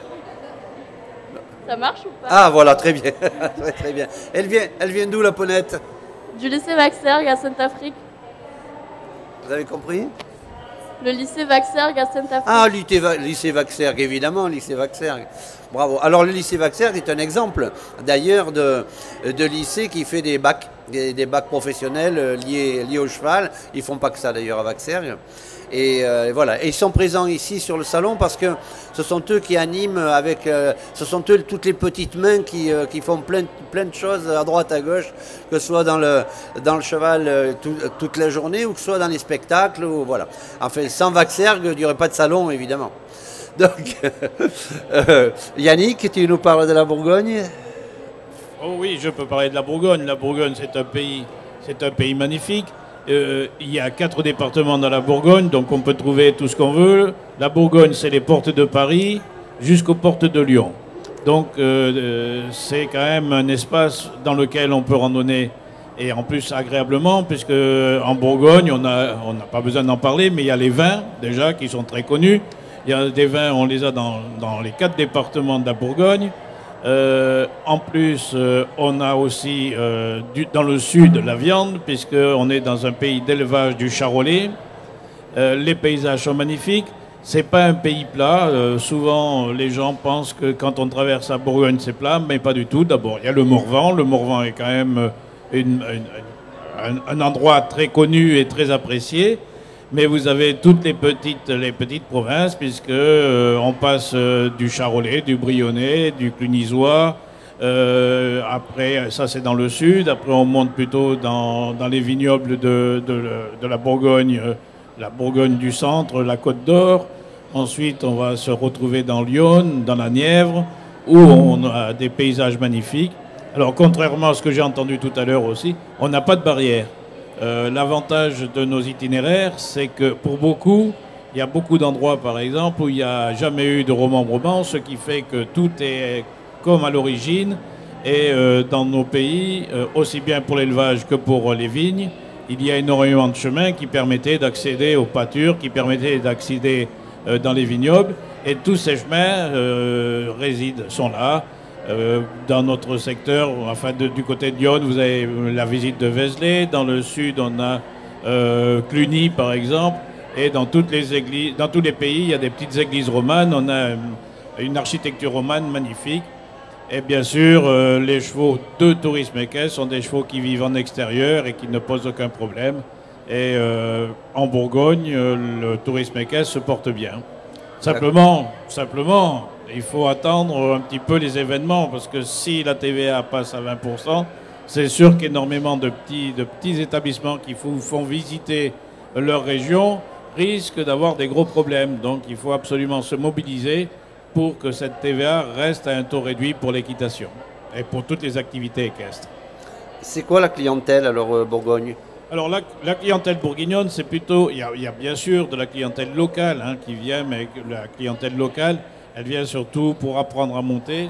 Ça marche ou pas? Ah voilà, très bien. très, très bien. Elle vient, elle vient d'où la ponette? Du lycée Vaxergue à Sainte-Afrique. Vous avez compris? Le lycée Vaxergue à Sainte-Afrique. Ah, le lycée Vaxergue, évidemment, lycée Vaxergue. Bravo. Alors, le lycée Vaxergue est un exemple, d'ailleurs, de, de lycée qui fait des bacs, des, des bacs professionnels liés, liés au cheval. Ils ne font pas que ça, d'ailleurs, à Vaxergue. Et euh, voilà. Et ils sont présents ici sur le salon parce que ce sont eux qui animent avec... Euh, ce sont eux toutes les petites mains qui, euh, qui font plein, plein de choses à droite, à gauche, que ce soit dans le, dans le cheval euh, tout, toute la journée ou que ce soit dans les spectacles. Ou, voilà. Enfin, sans Vaxergue, il n'y aurait pas de salon, évidemment. Donc, euh, Yannick, tu nous parles de la Bourgogne? Oh oui, je peux parler de la Bourgogne. La Bourgogne, c'est un pays, c'est un pays magnifique. Euh, il y a quatre départements dans la Bourgogne, donc on peut trouver tout ce qu'on veut. La Bourgogne, c'est les portes de Paris jusqu'aux portes de Lyon. Donc euh, euh, c'est quand même un espace dans lequel on peut randonner, et en plus agréablement, puisque en Bourgogne, on a, on n'a pas besoin d'en parler, mais il y a les vins déjà qui sont très connus. Il y a des vins, on les a dans, dans les quatre départements de la Bourgogne. Euh, en plus, euh, on a aussi euh, du, dans le sud la viande, puisqu'on est dans un pays d'élevage du charolais. Euh, les paysages sont magnifiques. C'est pas un pays plat. Euh, souvent, les gens pensent que quand on traverse la Bourgogne, c'est plat, mais pas du tout. D'abord, il y a le Morvan. Le Morvan est quand même une, une, un, un endroit très connu et très apprécié. Mais vous avez toutes les petites, les petites provinces, puisque euh, on passe euh, du Charolais, du Brionnais, du Clunisois. Euh, après, ça c'est dans le sud. Après, on monte plutôt dans, dans les vignobles de, de, de la Bourgogne, euh, la Bourgogne du centre, la Côte d'Or. Ensuite, on va se retrouver dans Lyon, dans la Nièvre, où on a des paysages magnifiques. Alors, contrairement à ce que j'ai entendu tout à l'heure aussi, on n'a pas de barrière. Euh, L'avantage de nos itinéraires, c'est que pour beaucoup, il y a beaucoup d'endroits, par exemple, où il n'y a jamais eu de remembrement, ce qui fait que tout est comme à l'origine. Et euh, dans nos pays, euh, aussi bien pour l'élevage que pour euh, les vignes, il y a énormément de chemins qui permettaient d'accéder aux pâtures, qui permettaient d'accéder euh, dans les vignobles. Et tous ces chemins euh, résident, sont là. Euh, dans notre secteur, enfin de, du côté de Lyon, vous avez la visite de Vézelay. Dans le sud, on a euh, Cluny, par exemple. Et dans, toutes les églises, dans tous les pays, il y a des petites églises romanes. On a une architecture romane magnifique. Et bien sûr, euh, les chevaux de tourisme équestre sont des chevaux qui vivent en extérieur et qui ne posent aucun problème. Et euh, en Bourgogne, euh, le tourisme équestre se porte bien. Simplement, simplement, il faut attendre un petit peu les événements, parce que si la T V A passe à vingt pour cent, c'est sûr qu'énormément de petits, de petits établissements qui vous font visiter leur région risquent d'avoir des gros problèmes. Donc il faut absolument se mobiliser pour que cette T V A reste à un taux réduit pour l'équitation et pour toutes les activités équestres. C'est quoi la clientèle alors euh, Bourgogne? Alors la, la clientèle bourguignonne, c'est plutôt, il y, a, il y a bien sûr de la clientèle locale hein, qui vient, mais la clientèle locale, elle vient surtout pour apprendre à monter,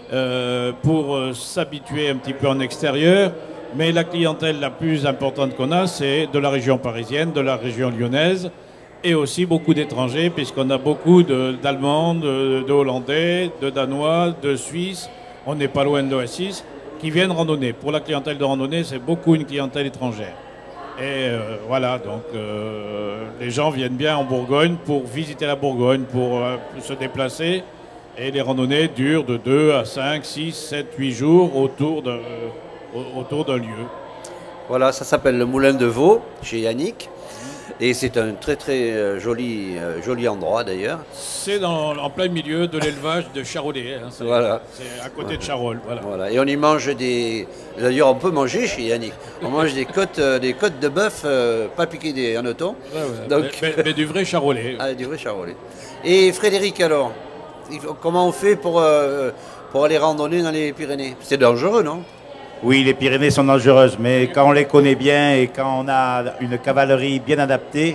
euh, pour euh, s'habituer un petit peu en extérieur. Mais la clientèle la plus importante qu'on a, c'est de la région parisienne, de la région lyonnaise, et aussi beaucoup d'étrangers, puisqu'on a beaucoup d'Allemands, de, de, de Hollandais, de Danois, de Suisses, on n'est pas loin de l'O S six, qui viennent randonner. Pour la clientèle de randonnée, c'est beaucoup une clientèle étrangère. Et euh, voilà, donc euh, les gens viennent bien en Bourgogne pour visiter la Bourgogne, pour euh, se déplacer. Et les randonnées durent de deux à cinq, six, sept, huit jours autour d'un euh, autour d'un lieu. Voilà, ça s'appelle le Moulin de Vaux, chez Yannick. Et c'est un très très euh, joli, euh, joli endroit d'ailleurs. C'est en plein milieu de l'élevage de Charolais. Hein, c'est voilà. à côté voilà. de Charolles. Voilà. Voilà. Et on y mange des... D'ailleurs, on peut manger chez Yannick. On mange des côtes, euh, des côtes de bœuf, euh, pas piquées des hannetons. Ouais, ouais. Donc... Mais, mais, mais du vrai Charolais. Ah, du vrai Charolais. Et Frédéric, alors, comment on fait pour, euh, pour aller randonner dans les Pyrénées? C'est dangereux, non? Oui, les Pyrénées sont dangereuses, mais quand on les connaît bien et quand on a une cavalerie bien adaptée,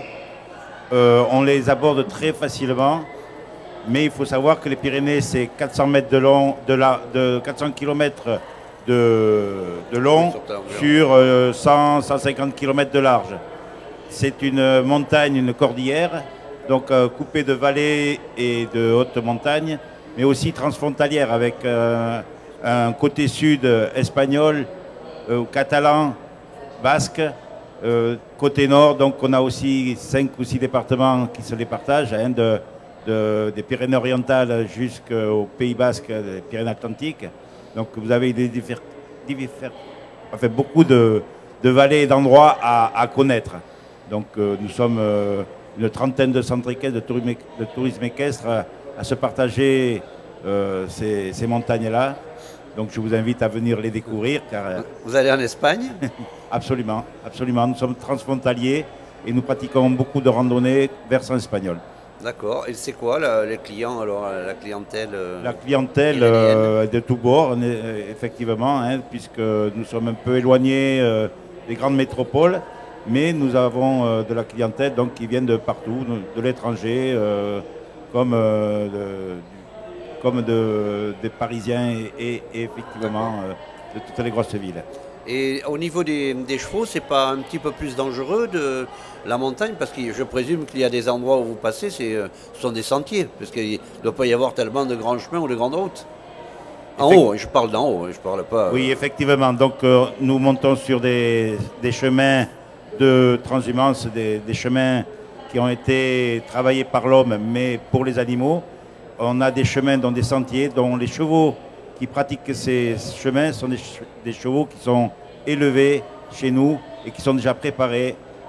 euh, on les aborde très facilement. Mais il faut savoir que les Pyrénées, c'est quatre cents mètres de long, de, la, de quatre cents kilomètres de, de long sur euh, cent à cent cinquante kilomètres de large. C'est une montagne, une cordillère, donc euh, coupée de vallées et de hautes montagnes, mais aussi transfrontalière avec euh, un côté sud espagnol, euh, catalan, basque, euh, côté nord, donc on a aussi cinq ou six départements qui se les partagent, hein, de, de, des Pyrénées-Orientales jusqu'au Pays Basque, des Pyrénées-Atlantiques. Donc vous avez des diffère, diffère, enfin, beaucoup de, de vallées et d'endroits à, à connaître. Donc euh, nous sommes euh, une trentaine de centres équestres, de tourisme, de tourisme équestre à, à se partager euh, ces, ces montagnes-là. Donc je vous invite à venir les découvrir. Car, vous allez en Espagne? Absolument, absolument. Nous sommes transfrontaliers et nous pratiquons beaucoup de randonnées versant espagnol. D'accord. Et c'est quoi là, les clients, alors, la clientèle euh, La clientèle euh, de tous bords, effectivement, hein, puisque nous sommes un peu éloignés euh, des grandes métropoles, mais nous avons euh, de la clientèle donc, qui vient de partout, de l'étranger, euh, comme euh, de, comme de, des Parisiens et, et, et effectivement euh, de toutes les grosses villes. Et au niveau des, des chevaux, c'est pas un petit peu plus dangereux de la montagne? Parce que je présume qu'il y a des endroits où vous passez, c'est, ce sont des sentiers, parce qu'il ne doit pas y avoir tellement de grands chemins ou de grandes routes. En Effect... haut, je parle d'en haut, je parle pas... Oui, effectivement. Donc euh, nous montons sur des, des chemins de transhumance, des, des chemins qui ont été travaillés par l'homme, mais pour les animaux. On a des chemins, dont des sentiers, dont les chevaux qui pratiquent ces chemins sont des, des chevaux qui sont élevés chez nous et qui sont déjà préparés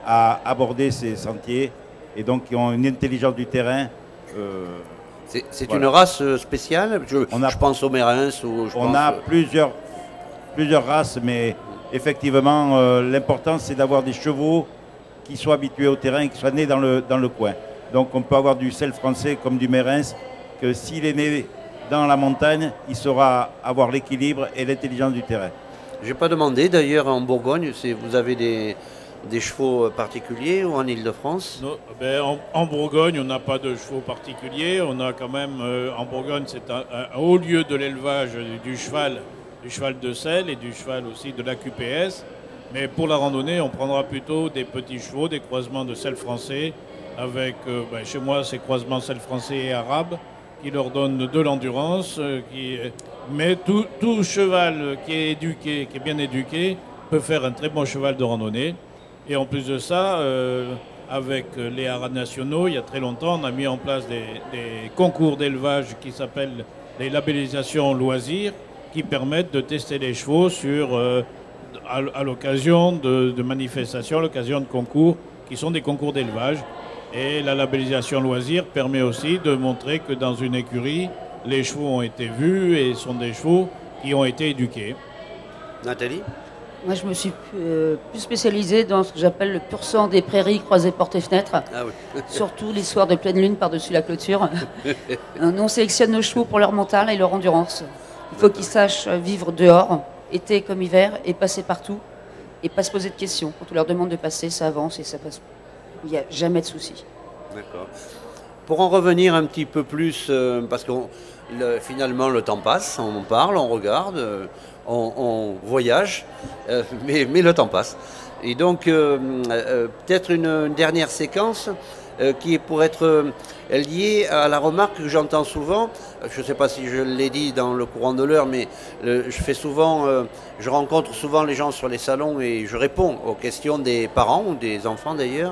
à aborder ces sentiers et donc qui ont une intelligence du terrain. Euh, c'est voilà. une race spéciale. Je, on a, je pense aux Mérins. Ou je on pense... a plusieurs, plusieurs races, mais effectivement, euh, l'important c'est d'avoir des chevaux qui soient habitués au terrain et qui soient nés dans le, dans le coin. Donc on peut avoir du sel français comme du Mérins, que s'il est né dans la montagne, il saura avoir l'équilibre et l'intelligence du terrain. Je n'ai pas demandé, d'ailleurs en Bourgogne, vous avez des, des chevaux particuliers ou en Ile-de-France? Ben, en, en Bourgogne, on n'a pas de chevaux particuliers. On a quand même, euh, en Bourgogne, c'est un, un haut lieu de l'élevage du cheval, du cheval de selle et du cheval aussi de la Q P S. Mais pour la randonnée, on prendra plutôt des petits chevaux, des croisements de selle français, avec, euh, ben, chez moi, c'est croisements selle français et arabe, qui leur donnent de l'endurance. Euh, qui... Mais tout, tout cheval qui est éduqué, qui est bien éduqué, peut faire un très bon cheval de randonnée. Et en plus de ça, euh, avec les haras nationaux, il y a très longtemps, on a mis en place des, des concours d'élevage qui s'appellent les labellisations loisirs, qui permettent de tester les chevaux sur... Euh, à, à l'occasion de, de manifestations, à l'occasion de concours, qui sont des concours d'élevage. Et la labellisation loisir permet aussi de montrer que dans une écurie, les chevaux ont été vus et sont des chevaux qui ont été éduqués. Nathalie? Moi, je me suis euh, plus spécialisée dans ce que j'appelle le pur sang des prairies croisées portes et fenêtres. Ah oui. Surtout les soirs de pleine lune par-dessus la clôture. Nous, on sélectionne nos chevaux pour leur mental et leur endurance. Il faut qu'ils sachent vivre dehors, été comme hiver, et passer partout, et pas se poser de questions. Quand on leur demande de passer, ça avance et ça passe. Il n'y a jamais de souci. D'accord. Pour en revenir un petit peu plus, euh, parce que le, finalement le temps passe, on parle, on regarde, euh, on, on voyage, euh, mais, mais le temps passe. Et donc euh, euh, peut-être une, une dernière séquence euh, qui est pour être euh, liée à la remarque que j'entends souvent. Je ne sais pas si je l'ai dit dans le courant de l'heure, mais euh, je fais souvent, euh, je rencontre souvent les gens sur les salons et je réponds aux questions des parents ou des enfants d'ailleurs.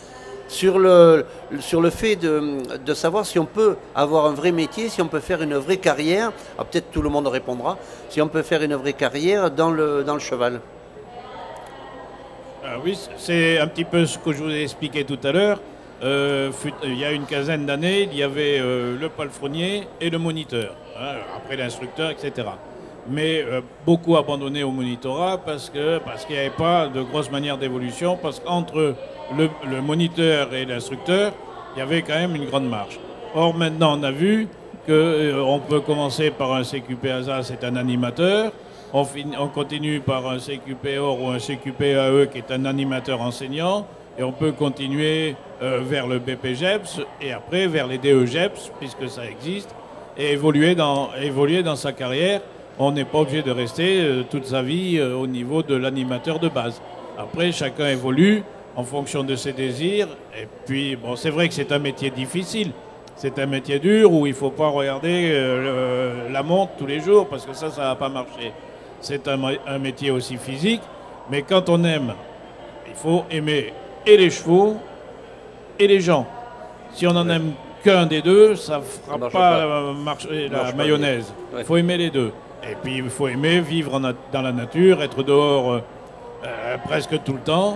Sur le, sur le fait de, de savoir si on peut avoir un vrai métier, si on peut faire une vraie carrière, peut-être tout le monde répondra, si on peut faire une vraie carrière dans le, dans le cheval. Ah oui, c'est un petit peu ce que je vous ai expliqué tout à l'heure. Euh, il y a une quinzaine d'années, il y avait euh, le palefrenier et le moniteur, hein, après l'instructeur, et cetera. Mais euh, beaucoup abandonné au monitorat parce que parce qu'il n'y avait pas de grosse manière d'évolution, parce qu'entre le, le moniteur et l'instructeur, il y avait quand même une grande marge. Or maintenant on a vu qu'on euh, peut commencer par un C Q P A S A, c'est un animateur, on, fin, on continue par un C Q P Or ou un C Q P A E qui est un animateur enseignant, et on peut continuer euh, vers le B P G E P S et après vers les D E G E P S, puisque ça existe, et évoluer dans, évoluer dans sa carrière. On n'est pas obligé de rester euh, toute sa vie euh, au niveau de l'animateur de base. Après, chacun évolue en fonction de ses désirs. Et puis, bon, c'est vrai que c'est un métier difficile. C'est un métier dur où il ne faut pas regarder euh, le, la montre tous les jours parce que ça, ça ne va pas marcher. C'est un, un métier aussi physique. Mais quand on aime, il faut aimer et les chevaux et les gens. Si on n'en ouais. aime qu'un des deux, ça ne fera pas, pas marcher la marche mayonnaise. Il ouais. faut aimer les deux. Et puis il faut aimer vivre en dans la nature, être dehors euh, presque tout le temps.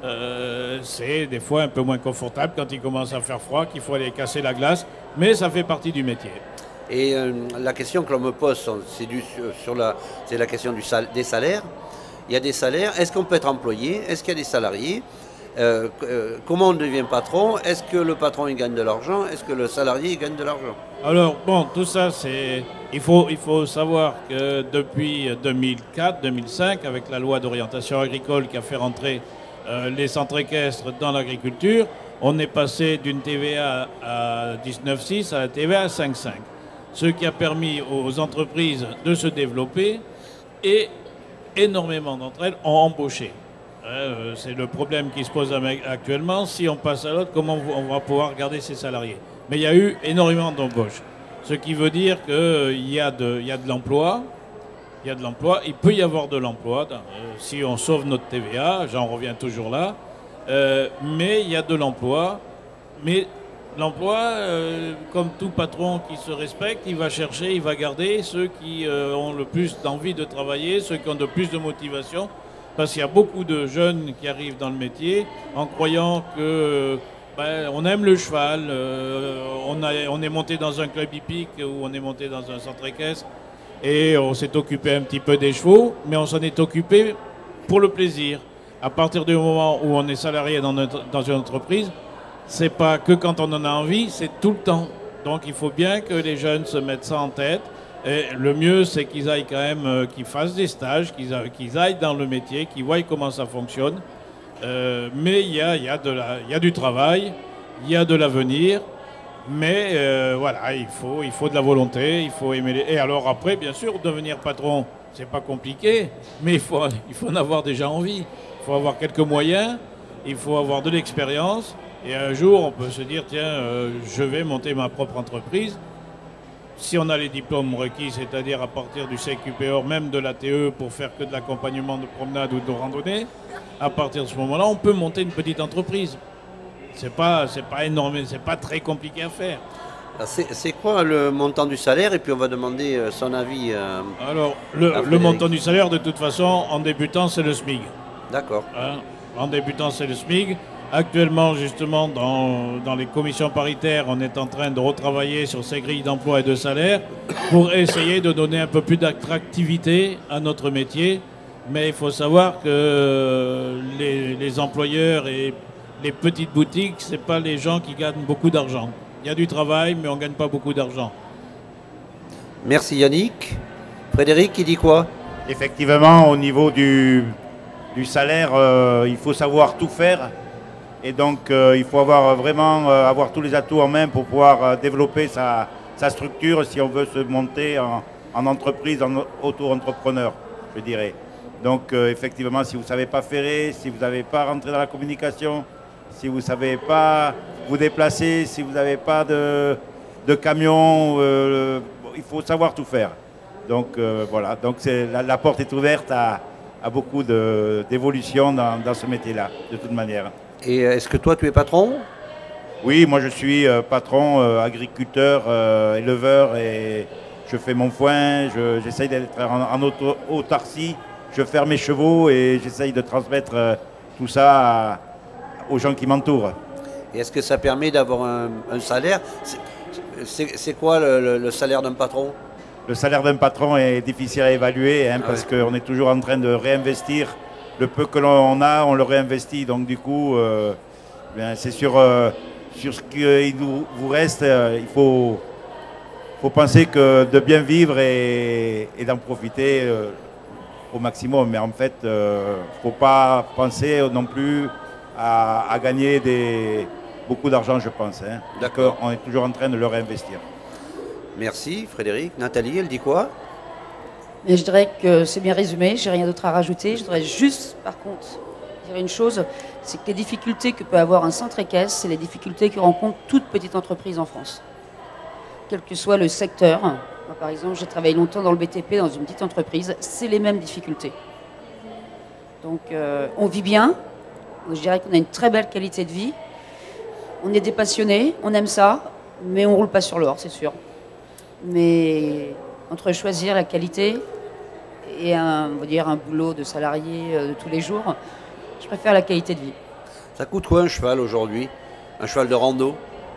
Euh, c'est des fois un peu moins confortable quand il commence à faire froid, qu'il faut aller casser la glace, mais ça fait partie du métier. Et euh, la question que l'on me pose, c'est sur la, c'est la question du sal, des salaires. Il y a des salaires. Est-ce qu'on peut être employé? Est-ce qu'il y a des salariés? Euh, euh, comment on devient patron? Est-ce que le patron il gagne de l'argent? Est-ce que le salarié il gagne de l'argent? Alors bon, tout ça c'est... Il faut, il faut savoir que depuis deux mille quatre deux mille cinq, avec la loi d'orientation agricole qui a fait rentrer euh, les centres équestres dans l'agriculture, on est passé d'une T V A à dix-neuf virgule six à la T V A à cinq virgule cinq. Ce qui a permis aux entreprises de se développer et énormément d'entre elles ont embauché. Euh, c'est le problème qui se pose actuellement. Si on passe à l'autre, comment on va pouvoir garder ses salariés? Mais il y a eu énormément d'embauches. Ce qui veut dire qu'il euh, y a de, il y a de l'emploi. Il y a de l'emploi. Il peut y avoir de l'emploi euh, si on sauve notre T V A. J'en reviens toujours là. Euh, mais il y a de l'emploi. Mais l'emploi, euh, comme tout patron qui se respecte, il va chercher, il va garder ceux qui euh, ont le plus d'envie de travailler, ceux qui ont le plus de motivation. Parce qu'il y a beaucoup de jeunes qui arrivent dans le métier en croyant que ben, on aime le cheval, euh, on, a, on est monté dans un club hippique ou on est monté dans un centre équestre et on s'est occupé un petit peu des chevaux, mais on s'en est occupé pour le plaisir. À partir du moment où on est salarié dans, notre, dans une entreprise, c'est pas que quand on en a envie, c'est tout le temps. Donc il faut bien que les jeunes se mettent ça en tête. Et le mieux, c'est qu'ils aillent quand même, euh, qu'ils fassent des stages, qu'ils, a, qu'ils aillent dans le métier, qu'ils voient comment ça fonctionne. Euh, mais il y a, y, a de la, y a du travail, il y a de l'avenir. Mais euh, voilà, il faut, il faut de la volonté, il faut aimer les... Et alors après, bien sûr, devenir patron, c'est pas compliqué, mais il faut, il faut en avoir déjà envie. Il faut avoir quelques moyens, il faut avoir de l'expérience. Et un jour, on peut se dire, tiens, euh, je vais monter ma propre entreprise. Si on a les diplômes requis, c'est-à-dire à partir du C Q P O, même de l'A T E pour faire que de l'accompagnement de promenade ou de randonnée, à partir de ce moment-là, on peut monter une petite entreprise. C'est pas, c'est pas énorme, c'est pas très compliqué à faire. C'est, c'est quoi le montant du salaire? Et puis on va demander son avis. Euh, Alors, le, le montant du salaire, de toute façon, en débutant, c'est le SMIC. D'accord. Hein, en débutant, c'est le SMIC. Actuellement, justement, dans, dans les commissions paritaires, on est en train de retravailler sur ces grilles d'emploi et de salaire pour essayer de donner un peu plus d'attractivité à notre métier. Mais il faut savoir que les, les employeurs et les petites boutiques, ce n'est pas les gens qui gagnent beaucoup d'argent. Il y a du travail, mais on ne gagne pas beaucoup d'argent. Merci Yannick. Frédéric, il dit quoi? Effectivement, au niveau du, du salaire, euh, il faut savoir tout faire. Et donc, euh, il faut avoir vraiment euh, avoir tous les atouts en main pour pouvoir euh, développer sa, sa structure si on veut se monter en, en entreprise, en auto-entrepreneur, je dirais. Donc, euh, effectivement, si vous ne savez pas ferrer, si vous n'avez pas rentré dans la communication, si vous ne savez pas vous déplacer, si vous n'avez pas de, de camion, euh, il faut savoir tout faire. Donc, euh, voilà. Donc, c'est, la, la porte est ouverte à, à beaucoup de, d'évolution dans, dans ce métier-là, de toute manière. Et est-ce que toi, tu es patron? Oui, moi je suis euh, patron, euh, agriculteur, euh, éleveur et je fais mon foin, je, j'essaye d'être en, en auto, autarcie, je ferme mes chevaux et j'essaye de transmettre euh, tout ça à, aux gens qui m'entourent. Et est-ce que ça permet d'avoir un, un salaire? c'est, c'est, c'est quoi le, le, le salaire d'un patron? Le salaire d'un patron est difficile à évaluer hein, ah parce oui. qu'on est toujours en train de réinvestir. Le peu que l'on a, on le réinvestit. Donc du coup, euh, bien, c'est sur, euh, sur ce qu'il nous, vous reste. Euh, il faut, faut penser que de bien vivre et, et d'en profiter euh, au maximum. Mais en fait, il euh, ne faut pas penser non plus à, à gagner des, beaucoup d'argent, je pense. Hein, D'accord. On est toujours en train de le réinvestir. Merci Frédéric. Nathalie, elle dit quoi? Mais je dirais que c'est bien résumé, j'ai rien d'autre à rajouter. Je voudrais juste, par contre, dire une chose, c'est que les difficultés que peut avoir un centre équestre, c'est les difficultés que rencontre toute petite entreprise en France. Quel que soit le secteur. Moi, par exemple, j'ai travaillé longtemps dans le B T P, dans une petite entreprise, c'est les mêmes difficultés. Donc, euh, on vit bien, je dirais qu'on a une très belle qualité de vie, on est des passionnés, on aime ça, mais on ne roule pas sur l'or, c'est sûr. Mais... entre choisir la qualité et un, on va dire, un boulot de salarié de tous les jours, je préfère la qualité de vie. Ça coûte quoi un cheval aujourd'hui? Un cheval de rando?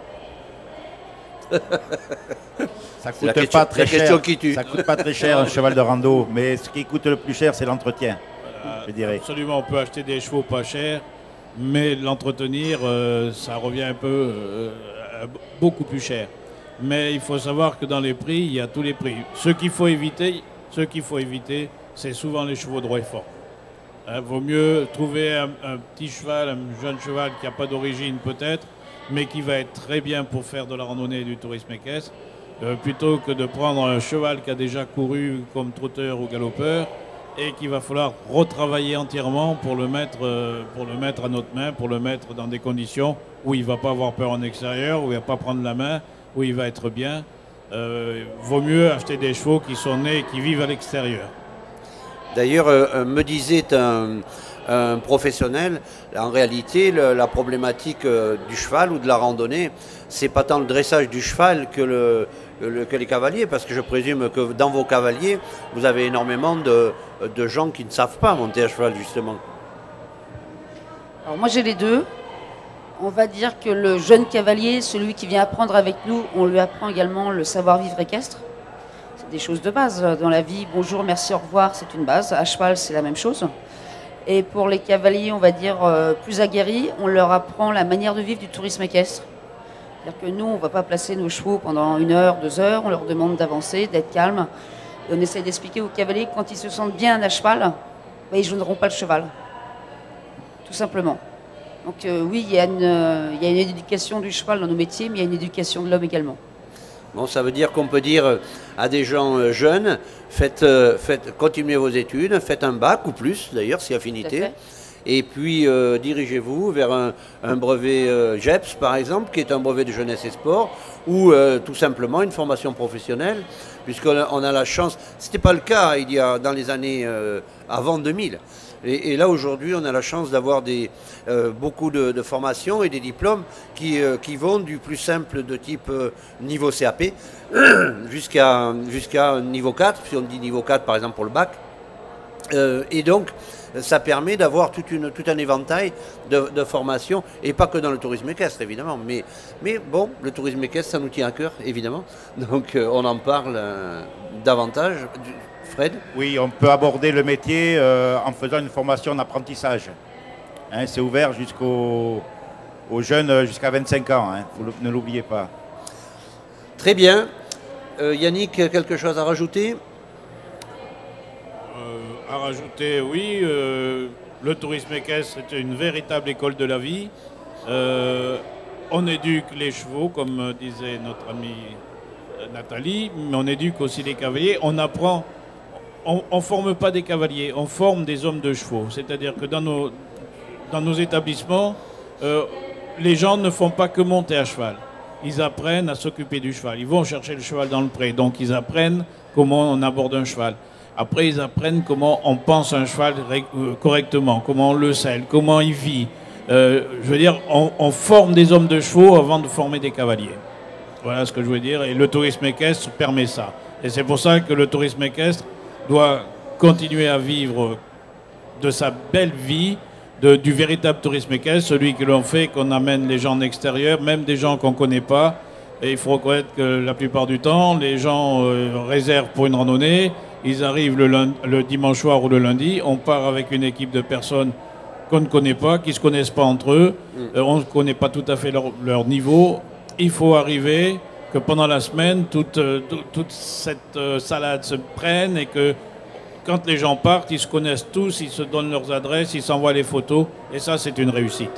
Ça coûte pas question, très cher. Qui tue. Ça coûte pas très cher un cheval de rando, mais ce qui coûte le plus cher, c'est l'entretien, voilà, je dirais. Absolument, on peut acheter des chevaux pas chers, mais l'entretenir, euh, ça revient un peu euh, beaucoup plus cher. Mais il faut savoir que dans les prix, il y a tous les prix. Ce qu'il faut éviter, ce qu'il faut éviter, c'est souvent les chevaux droits et forts. Il hein, vaut mieux trouver un, un petit cheval, un jeune cheval qui n'a pas d'origine peut-être, mais qui va être très bien pour faire de la randonnée et du tourisme équestre, euh, plutôt que de prendre un cheval qui a déjà couru comme trotteur ou galopeur et qu'il va falloir retravailler entièrement pour le mettre, euh, pour le mettre à notre main, pour le mettre dans des conditions où il ne va pas avoir peur en extérieur, où il ne va pas prendre la main, où il va être bien. Euh, vaut mieux acheter des chevaux qui sont nés et qui vivent à l'extérieur. D'ailleurs, euh, me disait un, un professionnel, en réalité, le, la problématique euh, du cheval ou de la randonnée, c'est pas tant le dressage du cheval que, le, le, que les cavaliers, parce que je présume que dans vos cavaliers, vous avez énormément de, de gens qui ne savent pas monter à cheval, justement. Alors moi j'ai les deux. On va dire que le jeune cavalier, celui qui vient apprendre avec nous, on lui apprend également le savoir-vivre équestre. C'est des choses de base dans la vie. Bonjour, merci, au revoir, c'est une base. À cheval, c'est la même chose. Et pour les cavaliers, on va dire euh, plus aguerris, on leur apprend la manière de vivre du tourisme équestre. C'est-à-dire que nous, on ne va pas placer nos chevaux pendant une heure, deux heures. On leur demande d'avancer, d'être calme. Et on essaie d'expliquer aux cavaliers que quand ils se sentent bien à cheval, ben, ils ne joueront pas le cheval. Tout simplement. Donc euh, oui, il y, a une, euh, il y a une éducation du cheval dans nos métiers, mais il y a une éducation de l'homme également. Bon, ça veut dire qu'on peut dire à des gens jeunes, faites, euh, faites, continuez vos études, faites un bac ou plus d'ailleurs, si affinité, et puis euh, dirigez-vous vers un, un brevet euh, G E P S par exemple, qui est un brevet de jeunesse et sport, ou euh, tout simplement une formation professionnelle, puisqu'on a, on a la chance, ce n'était pas le cas il y a, dans les années euh, avant deux mille. Et, et là, aujourd'hui, on a la chance d'avoir euh, beaucoup de, de formations et des diplômes qui, euh, qui vont du plus simple de type euh, niveau C A P jusqu'à jusqu'à niveau quatre, si on dit niveau quatre par exemple pour le bac. Euh, et donc, ça permet d'avoir tout un éventail de, de formations, et pas que dans le tourisme équestre, évidemment. Mais, mais bon, le tourisme équestre, ça nous tient à cœur, évidemment. Donc, euh, on en parle euh, davantage. Fred ? Oui, on peut aborder le métier euh, en faisant une formation d'apprentissage. Hein, c'est ouvert jusqu'aux aux jeunes jusqu'à vingt-cinq ans, hein, vous ne l'oubliez pas. Très bien. Euh, Yannick, quelque chose à rajouter ? euh, À rajouter, oui. Euh, le tourisme équestre est une véritable école de la vie. Euh, on éduque les chevaux, comme disait notre amie Nathalie, mais on éduque aussi les cavaliers. On apprend... On ne forme pas des cavaliers, on forme des hommes de chevaux. C'est-à-dire que dans nos, dans nos établissements, euh, les gens ne font pas que monter à cheval. Ils apprennent à s'occuper du cheval. Ils vont chercher le cheval dans le pré. Donc ils apprennent comment on aborde un cheval. Après, ils apprennent comment on pense un cheval correctement, comment on le selle, comment il vit. Euh, je veux dire, on, on forme des hommes de chevaux avant de former des cavaliers. Voilà ce que je veux dire. Et le tourisme équestre permet ça. Et c'est pour ça que le tourisme équestre doit continuer à vivre de sa belle vie, de, du véritable tourisme équestre, celui que l'on fait, qu'on amène les gens en extérieur, même des gens qu'on ne connaît pas. Et il faut reconnaître que la plupart du temps, les gens euh, réservent pour une randonnée, ils arrivent le, lundi, le dimanche soir ou le lundi, on part avec une équipe de personnes qu'on ne connaît pas, qui ne se connaissent pas entre eux, euh, on ne connaît pas tout à fait leur, leur niveau. Il faut arriver... que pendant la semaine, toute, toute, toute cette euh, salade se prenne et que quand les gens partent, ils se connaissent tous, ils se donnent leurs adresses, ils s'envoient les photos. Et ça, c'est une réussite.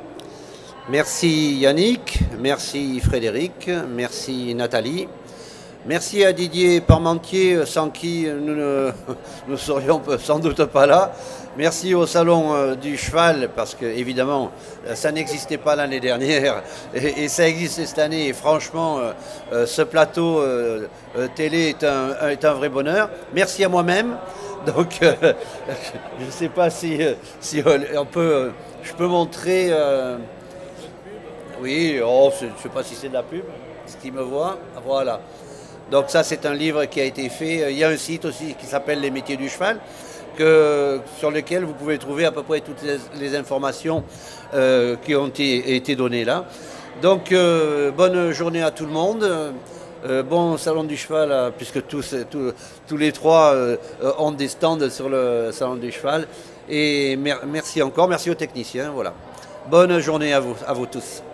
Merci Yannick, merci Frédéric, merci Nathalie. Merci à Didier Parmentier, sans qui nous ne nous serions sans doute pas là. Merci au Salon du Cheval, parce que évidemment, ça n'existait pas l'année dernière et, et ça existe cette année. Et franchement, euh, ce plateau euh, télé est un, est un vrai bonheur. Merci à moi-même. Donc, euh, je ne sais pas si, si on peut, je peux montrer. Euh, oui, oh, je ne sais pas si c'est de la pub, ce qui me voit. Voilà. Donc ça, c'est un livre qui a été fait. Il y a un site aussi qui s'appelle Les métiers du cheval, que, sur lequel vous pouvez trouver à peu près toutes les, les informations euh, qui ont été, été données là. Donc, euh, bonne journée à tout le monde. Euh, bon Salon du Cheval, là, puisque tous, tous, tous les trois euh, ont des stands sur le Salon du Cheval. Et mer merci encore, merci aux techniciens. Voilà. Bonne journée à vous, à vous tous.